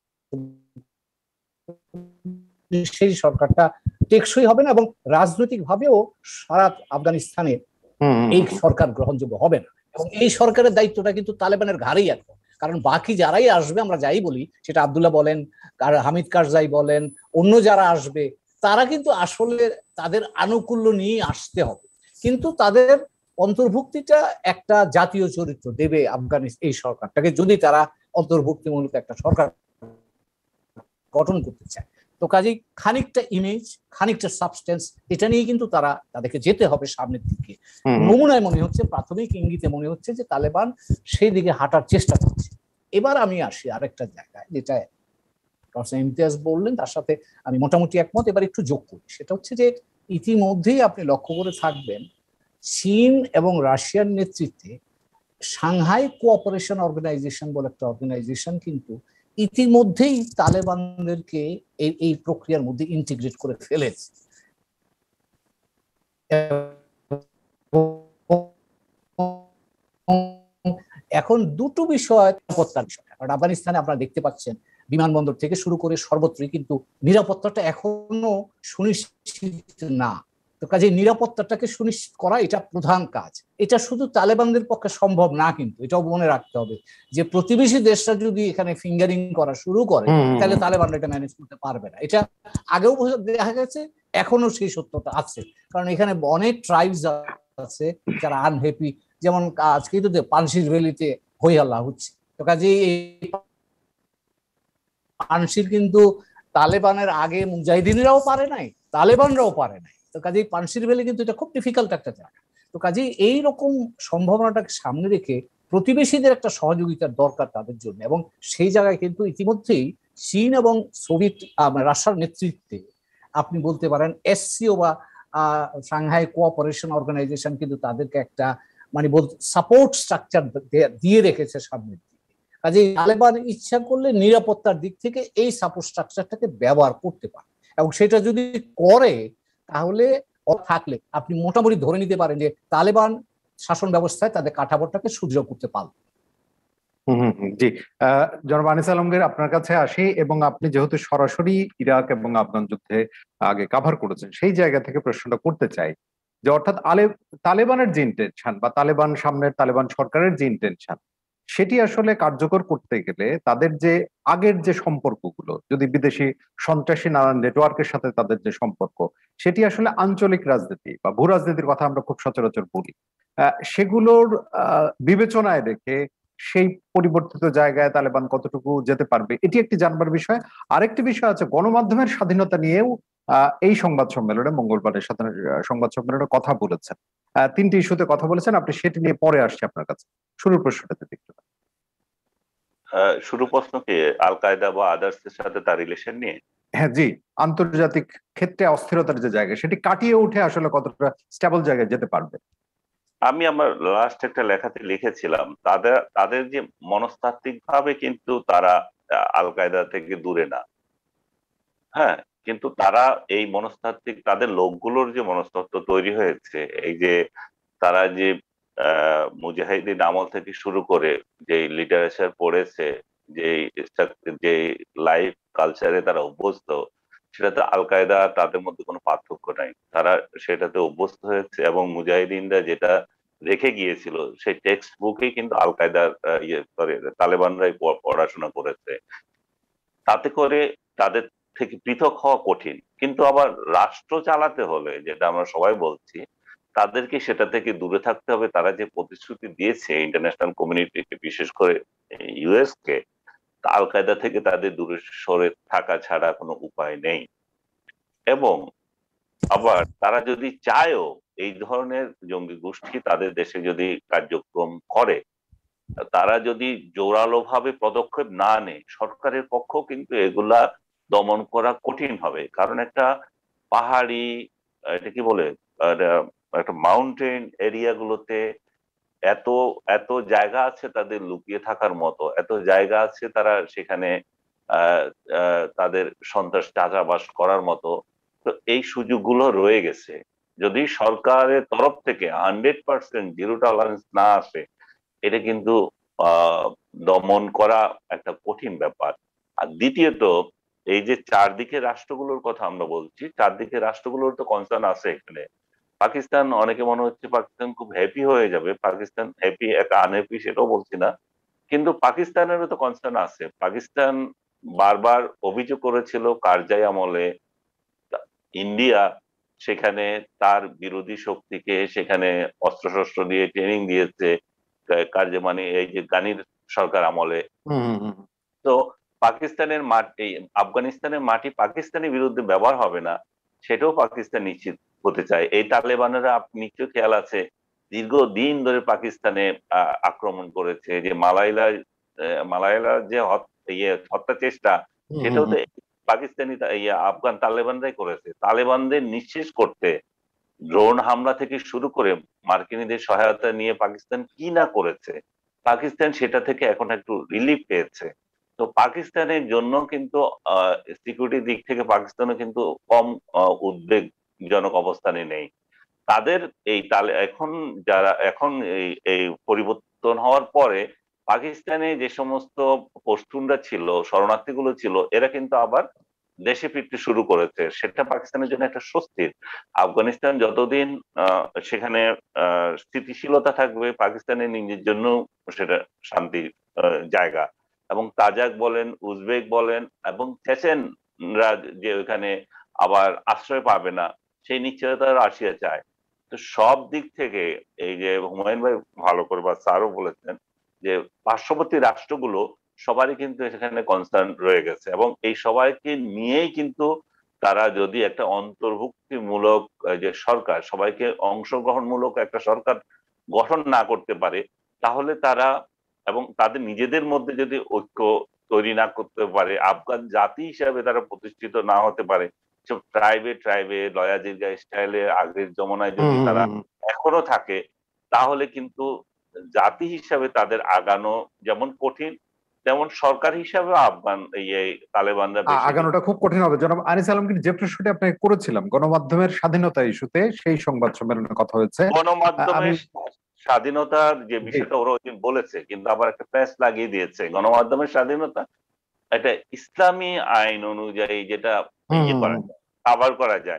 সেই সরকারটা টেকসই হবে না, এবং রাজনৈতিক ভাবেও সারা আফগানিস্তানে এই সরকার গ্রহণযোগ্য হবে না। এবং এই সরকারের দায়িত্বটা কিন্তু তালেবানের ঘাড়েই আছে, কারণ বাকি যারাই আসবে, আমরা যাই বলি, সেটা আব্দুল্লাহ বলেন, হামিদ কারজাই বলেন, অন্য যারা আসবে, তারা কিন্তু আসলে তাদের আনুকূল্য নিয়ে আসতে হবে, কিন্তু তাদের অন্তর্ভুক্তিটা একটা জাতীয় চরিত্র দেবে আফগানিস্তান এই সরকারটাকে, যদি তারা অন্তর্ভুক্তিমূলক একটা সরকার গঠন করতে চায়। তো কাজেই খানিকটা ইমেজ, খানিকটা সাবস্টেন্স, এটা নিয়ে কিন্তু তারা তাদেরকে যেতে হবে সামনের দিকে। নমুনায় মনে হচ্ছে, প্রাথমিক ইঙ্গিতে মনে হচ্ছে যে তালেবান সেই দিকে হাঁটার চেষ্টা করছে। এবার আমি আসি আরেকটা জায়গায়, যেটা ইমতিয়াজ বললেন, তার সাথে আমি মোটামুটি একমত। এবার একটু যোগ করি, সেটা হচ্ছে যে ইতিমধ্যেই আপনি লক্ষ্য করে থাকবেন, চীন এবং রাশিয়ার নেতৃত্বে সাংহাই কোঅপারেশন অর্গানাইজেশন বলে একটা অর্গানাইজেশন কিন্তু ইতিমধ্যেই তালেবানদেরকে এই এই প্রক্রিয়ার মধ্যে ইন্টিগ্রেট করে ফেলেছে। এখন দুটো বিষয়, নিরাপত্তার বিষয়। কারণ আফগানিস্তানে আপনারা দেখতে পাচ্ছেন বিমানবন্দর থেকে শুরু করে সর্বত্রই কিন্তু নিরাপত্তাটা এখনো সুনিশ্চিত না। তো কাজে নিরাপত্তাটাকে সুনিশ্চিত করা এটা প্রধান কাজ। এটা শুধু তালেবানদের পক্ষে সম্ভব না, কিন্তু এটাও মনে রাখতে হবে যে প্রতিবেশী দেশটা যদি এখানে ফিঙ্গারিং করা শুরু করে, তাহলে তালেবানরা এটা ম্যানেজ করতে পারবে না। এটা আগেও দেখা গেছে, এখনো সেই সত্যতা আছে, কারণ এখানে অনেক ট্রাইবস আছে যারা আনহ্যাপি, যেমন আজকেই তো পানশির ভ্যালিতে হই হাল্লা হচ্ছে। তো কাজে এই পানশির কিন্তু তালেবানের আগে মুজাহিদিনরাও পারে নাই, তালেবানরাও পারে নাই। তো কাজেই পানশির ভ্যালি কিন্তু এটা খুব ডিফিকাল্ট একটা জায়গা। তো কাজেই এইরকম সম্ভাবনাটাকে সামনে রেখে প্রতিবেশীদের একটা সহযোগিতার দরকার তাদের জন্য, এবং সেই জায়গায় কিন্তু ইতিমধ্যেই চীন এবং সোভিয়েত রাশিয়ার নেতৃত্বে আপনি বলতে পারেন এসসিও বা সাংহাই কোঅপারেশন অর্গানাইজেশন কিন্তু তাদেরকে একটা মানে বলতে সাপোর্ট স্ট্রাকচার দিয়ে রেখেছে সামনের দিকে। কাজে তালেবান ইচ্ছা করলে নিরাপত্তার দিক থেকে এই সাপোর্ট স্ট্রাকচারটাকে ব্যবহার করতে পারে, এবং সেটা যদি করে তাহলে থাকলে আপনি মোটামুটি ধরে নিতে পারেন যে তালেবান শাসন ব্যবস্থায় তাদের কাঠামোটাকে সুদৃঢ় করতে পারবে। হম হম জি, আহ জনাব আনিস আলমগীর, আপনার কাছে আসি, এবং আপনি যেহেতু সরাসরি ইরাক এবং আফগান যুদ্ধে আগে কভার করেছেন, সেই জায়গা থেকে প্রশ্নটা করতে চাই যে অর্থাৎ আলে তালেবানের যে ইন্টেনশন বা তালেবান সামনের তালেবান সরকারের যে ইন্টেনশন সেটি আসলে কার্যকর করতে গেলে তাদের যে আগের যে সম্পর্কগুলো, যদি বিদেশি সন্ত্রাসী নানান নেটওয়ার্কের সাথে তাদের যে সম্পর্ক, সেটি আসলে আঞ্চলিক রাজনীতি বা ভূ রাজনীতির কথা আমরা খুব সচরাচর বলি, আহ, সেগুলোর আহ, বিবেচনায় রেখে সেই পরিবর্তিত জায়গায় তালেবান কতটুকু যেতে পারবে এটি একটি জানবার বিষয়। আরেকটি বিষয় আছে, গণমাধ্যমের স্বাধীনতা নিয়েও আহ, এই সংবাদ সম্মেলনে মঙ্গলবারের সাথে সংবাদ সম্মেলনে কথা বলেছেন, আহ, তিনটি ইস্যুতে কথা বলেছেন। আপনি সেটি নিয়ে পরে আসছি আপনার কাছে। শুরুর প্রশ্নটাতে দেখতে পারেন। আহ, শুরু প্রশ্ন কি আল কায়দা বা আদার্স এর সাথে তার রিলেশন নিয়ে? হ্যাঁ জি, আন্তর্জাতিক ক্ষেত্রে অস্থিরতার যে জায়গা সেটি কাটিয়ে উঠে আসলে কতটা স্টেবল জায়গায় যেতে পারবে। আমি আমার লাস্ট একটা লেখাতে লিখেছিলাম তাদের তাদের যে মনস্তাত্ত্বিক ভাবে কিন্তু তারা আহ, আল কায়দা থেকে দূরে না। হ্যাঁ, কিন্তু তারা এই মনস্তাত্ত্বিক তাদের লোকগুলোর যে মনস্তত্ত্ব তৈরি হয়েছে, এই যে তারা যে আহ মুজাহিদিন আমল থেকে শুরু করে যে লিটারেচার পড়েছে, যে যে লাইফ কালচারে তারা অভ্যস্ত, সেটাতে আল কায়দা তাদের মধ্যে কোনো পার্থক্য নাই। তারা সেটাতে অভ্যস্ত হয়েছে এবং মুজাহিদিনরা যেটা রেখে গিয়েছিল সেই টেক্সট বুকেই কিন্তু আল কায়দার আহ, ইয়ে সরি তালেবানরাই প- পড়াশোনা করেছে। তাতে করে তাদের থেকে পৃথক হওয়া কঠিন, কিন্তু আবার রাষ্ট্র চালাতে হলে যেটা আমরা সবাই বলছি, তাদেরকে সেটা থেকে দূরে থাকতে হবে। তারা যে প্রতিশ্রুতি দিয়েছে ইন্টারন্যাশনাল কমিউনিটিকে, বিশেষ করে ইউএস কে, আল কায়দা থেকে তাদের দূরে সরে থাকা ছাড়া কোনো উপায় নেই। এবং আবার তারা যদি চায়ও এই ধরনের জঙ্গি গোষ্ঠী তাদের দেশে যদি কার্যক্রম করে, তারা যদি জোরালো ভাবে পদক্ষেপ না নেয়, সরকারের পক্ষ কিন্তু এগুলা দমন করা কঠিন হবে। কারণ একটা পাহাড়ি আহ, এটা কি বলে আহ, একটা মাউন্টেন এরিয়া গুলোতে এত এত জায়গা আছে তাদের লুকিয়ে থাকার মতো, এত জায়গা আছে তারা সেখানে আহ আহ, তাদের সন্ত্রাস চাঁদাবাস করার মতো। তো এই সুযোগগুলো রয়ে গেছে। যদি সরকারের তরফ থেকে হান্ড্রেড পার্সেন্ট জিরো টলারেন্স না আসে, এটা কিন্তু আহ দমন করা একটা কঠিন ব্যাপার। আর দ্বিতীয়ত, এই যে চারদিকে রাষ্ট্রগুলোর কথা আমরা বলছি, চারদিকে রাষ্ট্রগুলোর তো কনসার্ন আছে এখানে। পাকিস্তান, অনেকে মনে হচ্ছে পাকিস্তান খুব হ্যাপি হয়ে যাবে, পাকিস্তান হ্যাপি একটা আনহ্যাপি সেটাও বলছি না, কিন্তু পাকিস্তানেরও তো কনসার্ন আছে। পাকিস্তান বারবার অভিযোগ করেছিল কারজাই আমলে ইন্ডিয়া সেখানে তার বিরোধী শক্তিকে সেখানে অস্ত্রশস্ত্র দিয়ে ট্রেনিং দিয়েছে, কার্যে মানে এই যে গানির সরকার আমলে। হুম হুম হুম। তো পাকিস্তানের মাটি, আফগানিস্তানের মাটি পাকিস্তানের বিরুদ্ধে ব্যবহার হবে না, সেটাও পাকিস্তান নিশ্চিত হতে চায়। এই তালেবানেরা, আপনি নিশ্চয় খেয়াল আছে, দীর্ঘদিন ধরে পাকিস্তানে আহ, আক্রমণ করেছে। যে মালাইলা আহ, মালাইলার যে হত- ইয়ে হত্যা চেষ্টা, হুম হুম সেটাও তো হুম। পাকিস্তানি তা- ইয়ে আফগান তালেবানরাই করেছে। তালেবানদের নিঃশেষ করতে ড্রোন হামলা থেকে শুরু করে মার্কিনীদের সহায়তা নিয়ে পাকিস্তান কি না করেছে, পাকিস্তান সেটা থেকে এখন একটু রিলিফ পেয়েছে। তো পাকিস্তানের জন্য কিন্তু সিকিউরিটি দিক থেকে পাকিস্তানও কিন্তু কম আহ, উদ্বেগজনক অবস্থানে নেই। তাদের এই তালে এখন যারা এখন এই এই পরিবর্তন হওয়ার পরে পাকিস্তানে যে সমস্ত পশতুনরা ছিল, শরণার্থীগুলো ছিল, এরা কিন্তু আবার দেশে ফিরতে শুরু করেছে। সেটা পাকিস্তানের জন্য একটা স্বস্তির। আফগানিস্তান যতদিন আহ, সেখানে আহ, স্থিতিশীলতা থাকবে, পাকিস্তানের নিজের জন্য সেটা শান্তির আহ, জায়গা। এবং তাজাক বলেন, উজবেক বলেন এবং চেচেনরা যে ওখানে আবার আশ্রয় পাবে না, সেই নিশ্চয়তা রাশিয়া চায়। তো সব দিক থেকে এই যে হুমায়ুন ভাই ভালো করে বা স্যারও বলেছেন যে পার্শ্ববর্তী রাষ্ট্রগুলো সবারই কিন্তু এখানে কনসার্ন রয়ে গেছে, এবং এই সবাইকে নিয়েই কিন্তু তারা যদি একটা অন্তর্ভুক্তিমূলক আহ, যে সরকার, সবাইকে অংশগ্রহণমূলক একটা সরকার গঠন না করতে পারে, তাহলে তারা এবং তাদের নিজেদের মধ্যে যদি ঐক্য তৈরি না করতে পারে, আফগান জাতি হিসাবে তারা প্রতিষ্ঠিত না হতে পারে, সব ট্রাইবে ট্রাইবে লয়া জিরগা স্টাইলে আগের জমানায় হুম যদি হুম তারা হুম। এখনো থাকে, তাহলে কিন্তু জাতি হিসাবে তাদের আগানো যেমন কঠিন, তেমন সরকার হিসাবে আফগান এই এই তালেবানরা আ- বেশি দিন। আগানোটা খুব কঠিন হবে। জনাব আনিস আলমগীর, যে প্রশ্নটি আপনাকে করেছিলাম গণমাধ্যমের স্বাধীনতা ইস্যুতে, সেই সংবাদ সম্মেলনে কথা হয়েছে। আ- আমি গণমাধ্যমের স্বাধীনতার যে জি। বিষয়টা ওরা ওইদিন বলেছে, কিন্তু আবার একটা প্যাচ লাগিয়ে দিয়েছে। গণমাধ্যমের স্বাধীনতা একটা ইসলামী আইন অনুযায়ী যেটা হুম ইয়ে হুম করা হুম। যায়, কাভার করা যায়।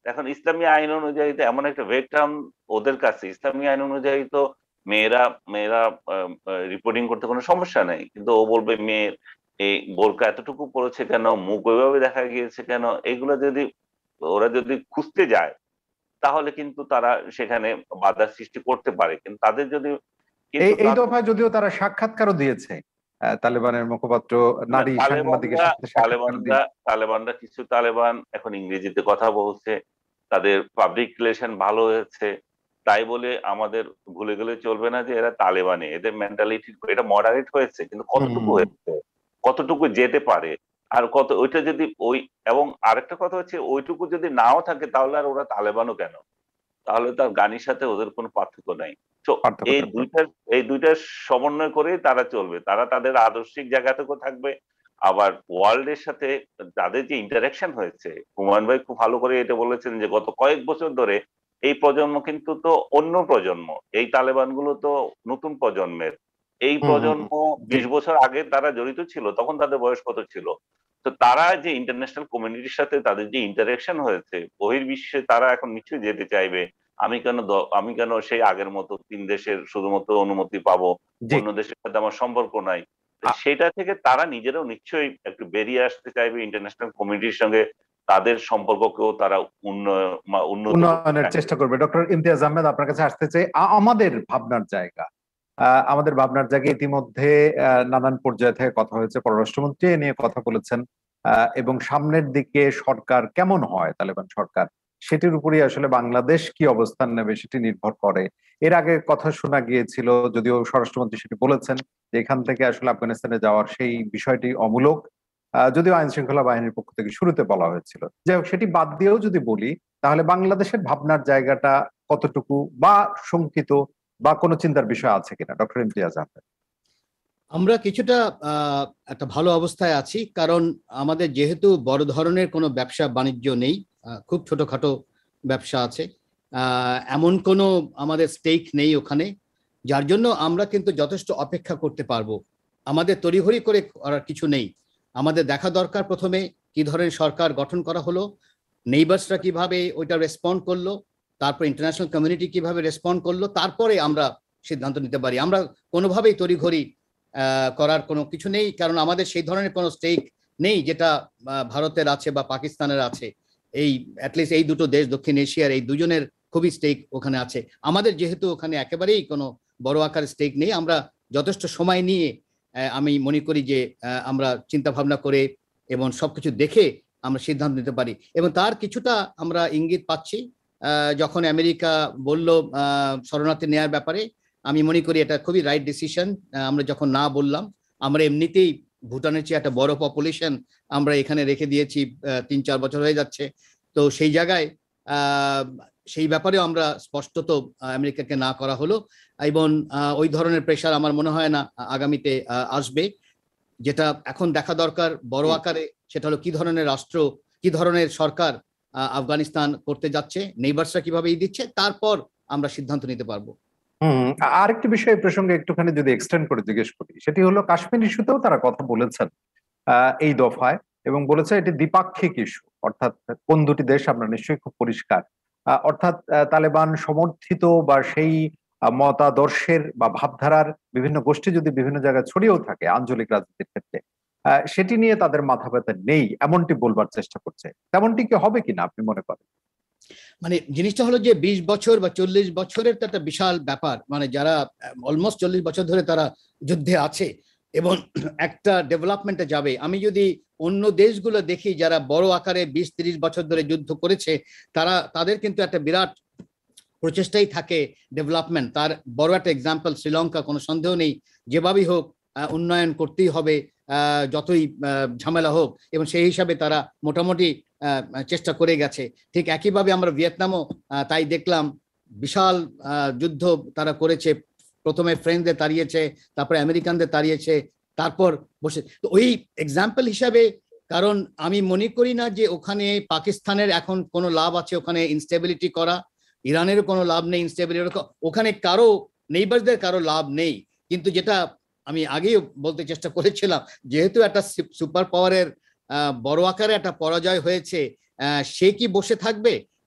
এখন ইসলামী আইন অনুযায়ী তো এমন একটা ভেগ টার্ম ওদের কাছে, ইসলামী আইন অনুযায়ী তো মেয়েরা মেয়েরা রিপোর্টিং করতে কোনো সমস্যা নেই, কিন্তু ও বলবে মেয়ের এই বোরকা এতটুকু পড়েছে কেন, মুখ ওইভাবে দেখা গিয়েছে কেন, এগুলো যদি ওরা যদি খুঁজতে যায় তাহলে কিন্তু তারা সেখানে বাধা সৃষ্টি করতে পারে। কিন্তু তাদের যদি এই এই দফায় যদিও তারা সাক্ষাৎকারও দিয়েছে, আহ, তালেবানের মুখপাত্র নারী সাংবাদিকের সাথে সাক্ষাৎকার তালেবানরা দিয়েছে। তালেবানরা কিছু তালেবান এখন ইংরেজিতে কথা বলছে, তাদের পাবলিক রিলেশন ভালো হয়েছে, তাই বলে আমাদের ভুলে গেলে চলবে না যে এরা তালেবানে, এদের মেন্টালিটি এটা মডারেট হয়েছে, কিন্তু কতটুকু হয়েছে, কতটুকু যেতে পারে, আর কত ওইটা যদি ওই, এবং আরেকটা কথা হচ্ছে ওইটুকু যদি নাও থাকে তাহলে আর ওরা তালেবানও কেন, তাহলে তার গানের সাথে ওদের কোনো পার্থক্য নাই। তো পার্থক্য এই থাকবে। দুইটার এই দুইটার সমন্বয় করেই তারা চলবে, তারা তাদের আদর্শিক জায়গা থেকেও থাকবে, আবার ওয়ার্ল্ডের সাথে তাদের যে ইন্টারাকশন হয়েছে, হুমায়ুন ভাই খুব ভালো করে এটা বলেছেন যে গত কয়েক বছর ধরে এই প্রজন্ম কিন্তু তো অন্য প্রজন্ম, এই তালেবান গুলো তো নতুন প্রজন্মের, এই হুম, হুম, প্রজন্ম হুম। জি। বিশ বছর আগে তারা জড়িত ছিল, তখন তাদের বয়স কত ছিল, তো তারা যে ইন্টারন্যাশনাল কমিউনিটির সাথে তাদের যে ইন্টারাকশন হয়েছে বহির্বিশ্বে, তারা এখন নিশ্চয়ই যেতে চাইবে। আমি কেন দ- আমি কেন সেই আগের মতো তিন দেশের শুধুমাত্র অনুমতি পাবো, জি। অন্য দেশের সাথে আমার সম্পর্ক নাই, তো আ- সেটা থেকে তারা নিজেরাও নিশ্চয়ই একটু বেরিয়ে আসতে চাইবে, ইন্টারন্যাশনাল কমিউনিটির সঙ্গে তাদের সম্পর্ককেও তারা উন্নয়ন মা- উন্নত করতে উন্নয়নের চাইবে। চেষ্টা করবে। ডক্টর ইমতিয়াজ আহমেদ, আপনার কাছে আসতে চাই আ- আমাদের ভাবনার জায়গা, আহ, আমাদের ভাবনার জায়গা ইতিমধ্যে আহ, নানান পর্যায় থেকে কথা হয়েছে, পররাষ্ট্রমন্ত্রী এ নিয়ে কথা বলেছেন, আহ, এবং সামনের দিকে সরকার কেমন হয়, তালেবান সরকার, সেটির উপরই আসলে বাংলাদেশ কি অবস্থান নেবে সেটি নির্ভর করে। এর আগে কথা শোনা গিয়েছিল, যদিও স্বরাষ্ট্রমন্ত্রী সেটি বলেছেন যে এখান থেকে আসলে আফগানিস্তানে যাওয়ার সেই বিষয়টি অমূলক, আহ, যদিও আইন শৃঙ্খলা বাহিনীর পক্ষ থেকে শুরুতে বলা হয়েছিল। যাই হোক, সেটি বাদ দিয়েও যদি বলি, তাহলে বাংলাদেশের ভাবনার জায়গাটা কতটুকু বা শঙ্কিত বা কোনো চিন্তার বিষয় আছে কিনা, ডক্টর ইমতিয়াজ আহমেদ? আমরা কিছুটা আহ, একটা ভালো অবস্থায় আছি, কারণ আমাদের যেহেতু বড় ধরনের কোনো ব্যবসা বাণিজ্য নেই, আহ, খুব ছোটখাটো ব্যবসা আছে, আহ, এমন কোনো আমাদের স্টেক নেই ওখানে, যার জন্য আমরা কিন্তু যথেষ্ট অপেক্ষা করতে পারবো। আমাদের তড়িঘড়ি করে করার কিছু নেই। আমাদের দেখা দরকার প্রথমে কি ধরনের সরকার গঠন করা হলো, নেইবার্সরা কিভাবে ওইটা রেসপন্ড করলো, তারপর ইন্টারন্যাশনাল কমিউনিটি কিভাবে রেসপন্ড করলো, তারপরে আমরা সিদ্ধান্ত নিতে পারি। আমরা কোনোভাবেই তড়িঘড়ি আহ, করার কোনো কিছু নেই, কারণ আমাদের সেই ধরনের কোনো স্টেক নেই যেটা আহ, ভারতের আছে বা পাকিস্তানের আছে। এই অ্যাটলিস্ট এই দুটো দেশ, দক্ষিণ এশিয়ার এই দুজনের খুবই স্টেক ওখানে আছে। আমাদের যেহেতু ওখানে একেবারেই কোনো বড় আকার স্টেক নেই, আমরা যথেষ্ট সময় নিয়ে আহ, আমি মনে করি যে আহ, আমরা চিন্তা ভাবনা করে এবং সবকিছু দেখে আমরা সিদ্ধান্ত নিতে পারি। এবং তার কিছুটা আমরা ইঙ্গিত পাচ্ছি আহ, যখন আমেরিকা বলল আহ, শরণার্থী নেয়ার ব্যাপারে। আমি মনে করি এটা খুবই রাইট ডিসিশন। আমরা যখন না বললাম, আমরা এমনিতেই ভুটানের চেয়ে একটা বড় পপুলেশন আমরা এখানে রেখে দিয়েছি, আহ, তিন চার বছর হয়ে যাচ্ছে। তো সেই জায়গায় আহ, সেই ব্যাপারেও আমরা স্পষ্টত আহ, আমেরিকাকে না করা হলো, এবং আহ, ওই ধরনের প্রেশার আমার মনে হয় না আগামীতে আহ, আসবে। যেটা এখন দেখা দরকার বড় আকারে, সেটা হলো কি ধরনের রাষ্ট্র, কি ধরনের সরকার আহ, আফগানিস্তান করতে যাচ্ছে, নেইবার্সরা কিভাবে ই দিচ্ছে, তারপর আমরা সিদ্ধান্ত নিতে পারবো। হম আরেকটি বিষয় এই প্রসঙ্গে একটুখানি যদি এক্সটেন্ড করে জিজ্ঞেস করি, সেটি হলো কাশ্মীর ইস্যুতেও তারা কথা বলেছেন আহ, এই দফায়, এবং বলেছে এটি দ্বিপাক্ষিক ইস্যু, অর্থাৎ কোন দুটি দেশ আমরা নিশ্চয়ই খুব পরিষ্কার, আহ, অর্থাৎ আহ, তালেবান সমর্থিত বা সেই আহ, মতাদর্শের বা ভাবধারার বিভিন্ন গোষ্ঠী যদি বিভিন্ন জায়গায় ছড়িয়েও থাকে আঞ্চলিক রাজনীতির ক্ষেত্রে, আহ, সেটি নিয়ে তাদের মাথা ব্যথা নেই এমনটি বলবার চেষ্টা করছে। তেমনটি কি হবে কিনা আপনি মনে করেন? মানে জিনিসটা হলো যে বিশ বছর বা চল্লিশ বছরের তো একটা বিশাল ব্যাপার, মানে যারা অলমোস্ট চল্লিশ বছর ধরে তারা যুদ্ধে আছে এবং একটা ডেভেলপমেন্টে যাবে। আমি যদি অন্য দেশগুলো দেখি যারা বড় আকারে বিশ তিরিশ বছর ধরে যুদ্ধ করেছে, তারা তাদের কিন্তু একটা বিরাট প্রচেষ্টাই থাকে ডেভেলপমেন্ট। তার বড় একটা এক্সাম্পল শ্রীলঙ্কা, কোনো সন্দেহ নেই, যেভাবেই হোক আহ, উন্নয়ন করতেই হবে, আহ, যতই আহ, ঝামেলা হোক, এবং সেই হিসাবে তারা মোটামুটি আহ, চেষ্টা করে গেছে। ঠিক একইভাবে আমরা ভিয়েতনামও আহ, তাই দেখলাম, বিশাল আহ, যুদ্ধ তারা করেছে, প্রথমে ফ্রেঞ্চদের তাড়িয়েছে, তারপরে আমেরিকানদের তাড়িয়েছে, তারপর বসে। তো ওই এক্সাম্পল হিসাবে, কারণ আমি মনে করি না যে ওখানে পাকিস্তানের এখন কোনো লাভ আছে ওখানে ইনস্টেবিলিটি করা, ইরানেরও কোনো লাভ নেই ইনস্টেবিলিটি, ওখানে কারো নেইবারদের কারো লাভ নেই। কিন্তু যেটা আমি আগেই বলতে চেষ্টা করেছিলাম, যেহেতু একটা সুপার পাওয়ারের বড় আকারে একটা পরাজয় হয়েছে, সে কি বসে থাকবে?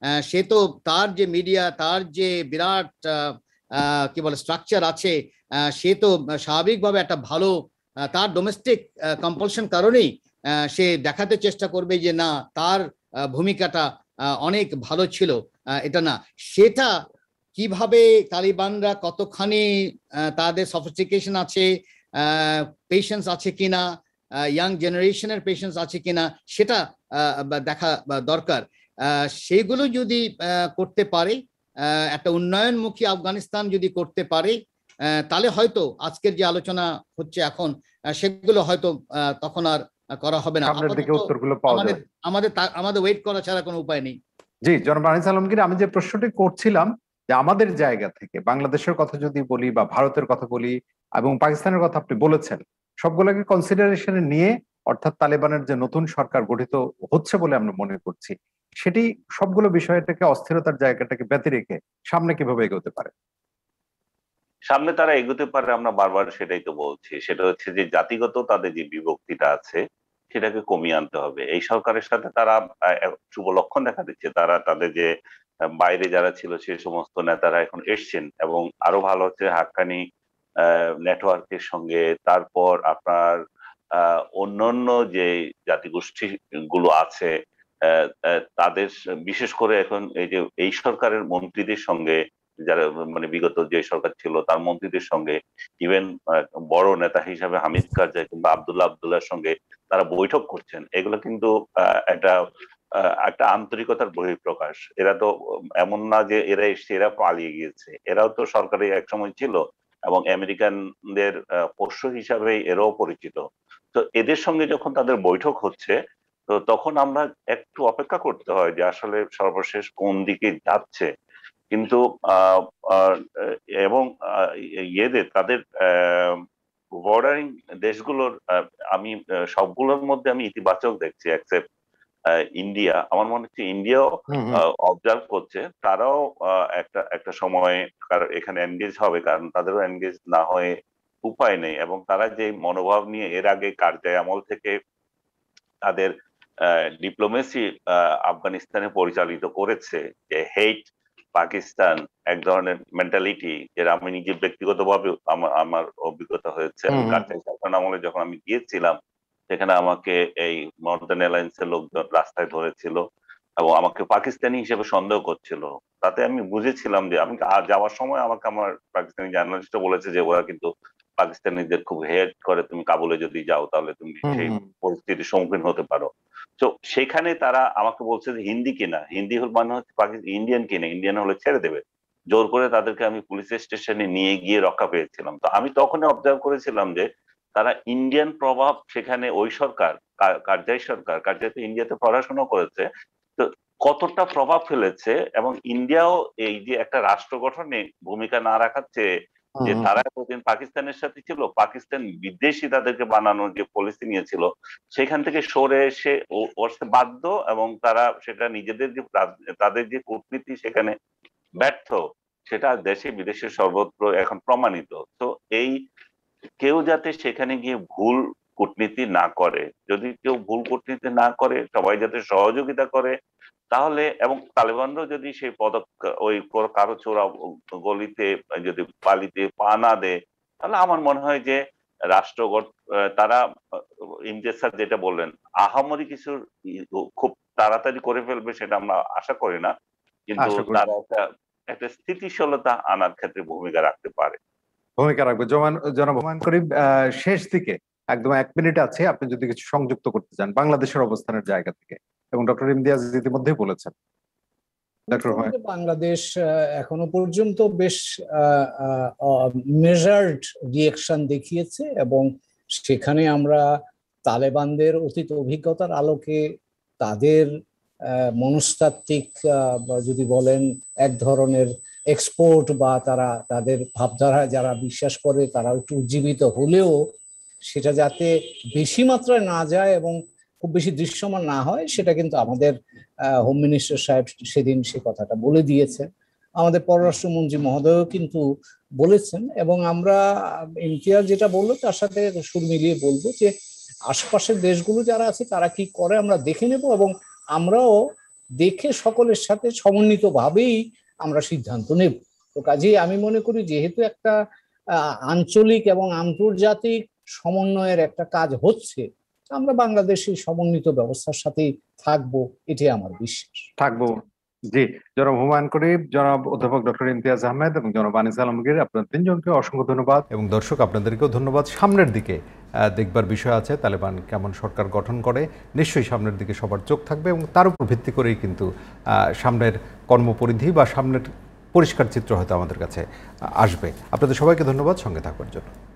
সে তো তার যে মিডিয়া, তার যে বিরাট কি বলে স্ট্রাকচার আছে, সে তো স্বাভাবিকভাবে একটা ভালো তার ডোমেস্টিক কম্পালশন কারণেই সে দেখাতে চেষ্টা করবে যে না, তার ভূমিকাটা অনেক ভালো ছিল। এটা না, সেটা কিভাবে তালিবানরা কতখানি তাদের সফিস্টিকেশন আছে, পেশেন্স আছে কিনা, ইয়াং জেনারেশনের পেশেন্স আছে কিনা, সেটা দেখা দরকার। সেগুলো যদি করতে পারে, একটা উন্নয়নমুখী আফগানিস্তান যদি করতে পারে, তাহলে হয়তো আজকের যে আলোচনা হচ্ছে এখন সেগুলো হয়তো তখন আর করা হবে না। আমাদের আমাদের আমাদের ওয়েট করা ছাড়া কোনো উপায় নেই। জি, জনাব আনিস আলমগীর, আমি যে প্রশ্নটি করছিলাম যে আমাদের জায়গা থেকে বাংলাদেশের কথা যদি বলি বা ভারতের কথা বলি এবং পাকিস্তানের কথা আপনি বলেছেন, সবগুলোকে কনসিডারেশনে নিয়ে অর্থাৎ তালেবানের যে নতুন সরকার গঠিত হচ্ছে বলে আমরা মনে করছি, সেটি সবগুলো বিষয়টাকে অস্থিরতার জায়গাটাকে ব্যতি রেখে সামনে কিভাবে এগোতে পারে? সামনে তারা এগোতে পারে, আমরা বারবার সেটাই তো বলছি। সেটা হচ্ছে যে জাতিগত তাদের যে বিভক্তিটা আছে সেটাকে কমিয়ে আনতে হবে। এই সরকারের সাথে তারা শুভ লক্ষণ দেখা দিচ্ছে। তারা তাদের যে বাইরে যারা ছিল সে সমস্ত নেতারা এখন এসছেন, এবং আরো ভালো হচ্ছে হাক্কানি নেটওয়ার্কের সঙ্গে, তারপর আপনার আহ অন্যান্য যে জাতিগোষ্ঠী গুলো আছে তাদের, বিশেষ করে এখন এই যে এই সরকারের মন্ত্রীদের সঙ্গে, যারা মানে বিগত যে সরকার ছিল তার মন্ত্রীদের সঙ্গে, ইভেন বড় নেতা হিসাবে হামিদ কারজাই কিংবা আব্দুল্লাহ আব্দুল্লাহর সঙ্গে তারা বৈঠক করছেন। এগুলো কিন্তু একটা একটা আন্তরিকতার বহিঃপ্রকাশ। এরা তো এমন না যে এরা এসছে এরা পালিয়ে গিয়েছে, এরাও তো সরকারে একসময় ছিল এবং আমেরিকানদের পোষ্য হিসাবে এরাও পরিচিত। তো এদের সঙ্গে যখন তাদের বৈঠক হচ্ছে, তো তখন আমরা একটু অপেক্ষা করতে হয় যে আসলে সর্বশেষ কোন দিকে যাচ্ছে। কিন্তু এবং ইয়েদের তাদের বর্ডারিং দেশগুলোর আমি সবগুলোর মধ্যে আমি ইতিবাচক দেখছি, এক্সেপ্ট ইন্ডিয়া। আমার মনে হচ্ছে ইন্ডিয়াও অবজার্ভ করছে, তারাও একটা একটা সময় এখানে এনগেজ হবে, কারণ তাদেরও এনগেজ না হয়ে উপায় নেই। এবং তারা যে মনোভাব নিয়ে এর আগে কারজাই আমল থেকে তাদের ডিপ্লোমেসি আফগানিস্তানে পরিচালিত করেছে, যে হেট পাকিস্তান এক ধরনের মেন্টালিটি, যেটা আমি নিজে ব্যক্তিগতভাবে আমার অভিজ্ঞতা হয়েছে। কারজাই শাসন আমলে যখন আমি গিয়েছিলাম সেখানে আমাকে এই নর্দার্ন অ্যালায়েন্সের লোকজন রাস্তায় ধরেছিল এবং আমাকে পাকিস্তানি হিসেবে সন্দেহ করছিল। তাতে আমি বুঝেছিলাম যে, আমি যাওয়ার সময় আমাকে আমার পাকিস্তানি জার্নালিস্ট বলেছে যে ওরা কিন্তু পাকিস্তানিদের খুব হেট করে, তুমি কাবুলে যদি যাও তাহলে তুমি সেই পরিস্থিতির সম্মুখীন হতে পারো। তো সেখানে তারা আমাকে বলছে যে হিন্দি কিনা, হিন্দি মানে হচ্ছে পাকিস্তান, ইন্ডিয়ান কিনা, ইন্ডিয়ান হলে ছেড়ে দেবে। জোর করে তাদেরকে আমি পুলিশ স্টেশনে নিয়ে গিয়ে রক্ষা পেয়েছিলাম। তো আমি তখনই অবজার্ভ করেছিলাম যে তারা ইন্ডিয়ান প্রভাব সেখানে, ওই সরকার কারজাই সরকার, কারজাই তো ইন্ডিয়াতে পড়াশোনা করেছে, তো কতটা প্রভাব ফেলেছে। এবং ইন্ডিয়াও এই যে একটা রাষ্ট্র গঠনে ভূমিকা না রাখার চেয়ে, যে তারা এতদিন পাকিস্তানের সাথে ছিল, পাকিস্তান বিদেশি তাদেরকে বানানোর যে পলিসি নিয়েছিল সেখান থেকে সরে এসে ওরতে বাধ্য, এবং তারা সেটা নিজেদের যে তাদের যে কূটনীতি সেখানে ব্যর্থ, সেটা দেশে বিদেশে সর্বত্র এখন প্রমাণিত। তো এই কেউ যাতে সেখানে গিয়ে ভুল কূটনীতি না করে, যদি কেউ ভুল কূটনীতি না করে, সবাই যাতে সহযোগিতা করে, তাহলে, এবং তালেবানরাও যদি সেই পদক্ষেপ ওই কারো চোরা গলিতে যদি পালিতে পা না দেয়, তাহলে আমার মনে হয় যে রাষ্ট্র তারা ইমতিয়াজ স্যার যেটা বললেন, আহামরি কিছু খুব তাড়াতাড়ি করে ফেলবে সেটা আমরা আশা করি না, কিন্তু তারা একটা একটা স্থিতিশীলতা আনার ক্ষেত্রে ভূমিকা রাখতে পারে, ভূমিকা রাখবে। জনাব হুমায়ুন করিম, শেষ দিকে একদম এক মিনিট আছে, আপনি যদি কিছু সংযুক্ত করতে চান বাংলাদেশের অবস্থানের জায়গা থেকে, এবং ডক্টর ইমতিয়াজ ইতিমধ্যেই বলেছেন। বাংলাদেশ এখনো পর্যন্ত বেশ মেজার্ড রিয়েকশন দেখিয়েছে, এবং সেখানে আমরা তালেবানদের অতীত অভিজ্ঞতার আলোকে তাদের মনস্তাত্ত্বিক যদি বলেন এক ধরনের এক্সপোর্ট, বা তারা তাদের ভাবধারা যারা বিশ্বাস করে তারা একটু উজ্জীবিত হলেও সেটা যাতে বেশি মাত্রায় না যায় এবং খুব বেশি দৃশ্যমান না হয়, সেটা কিন্তু আমাদের হোম মিনিস্টার সাহেব সেদিন সে কথাটা বলে দিয়েছেন। আমাদের পররাষ্ট্রমন্ত্রী মহোদয়ও কিন্তু বলেছেন, এবং আমরা ইমতিয়াজ যেটা বললো তার সাথে সুর মিলিয়ে বলবো যে আশপাশের দেশগুলো যারা আছে তারা কি করে আমরা দেখে নেব, এবং আমরাও দেখে সকলের সাথে সমন্বিতভাবেই আমরা সিদ্ধান্ত নেব। তো কাজেই আমি মনে করি যেহেতু একটা আঞ্চলিক এবং আন্তর্জাতিক সমন্বয়ের একটা কাজ হচ্ছে, আমরা বাংলাদেশের সমন্বিত ব্যবস্থার সাথেই থাকবো, এটাই আমার বিশ্বাস। থাকবো। জি, জনাব হুমায়ুন করিম, জনাব অধ্যাপক ডক্টর ইমতিয়াজ আহমেদ এবং জনাব আনিস আলমগীর, আপনার তিনজনকে অসংখ্য ধন্যবাদ। এবং দর্শক আপনাদেরকেও ধন্যবাদ। সামনের দিকে দেখবার বিষয় আছে তালেবান কেমন সরকার গঠন করে, নিশ্চয়ই সামনের দিকে সবার চোখ থাকবে এবং তার উপর ভিত্তি করেই কিন্তু সামনের কর্মপরিধি বা সামনের পরিষ্কার চিত্র হয়তো আমাদের কাছে আসবে। আপনাদের সবাইকে ধন্যবাদ সঙ্গে থাকবার জন্য।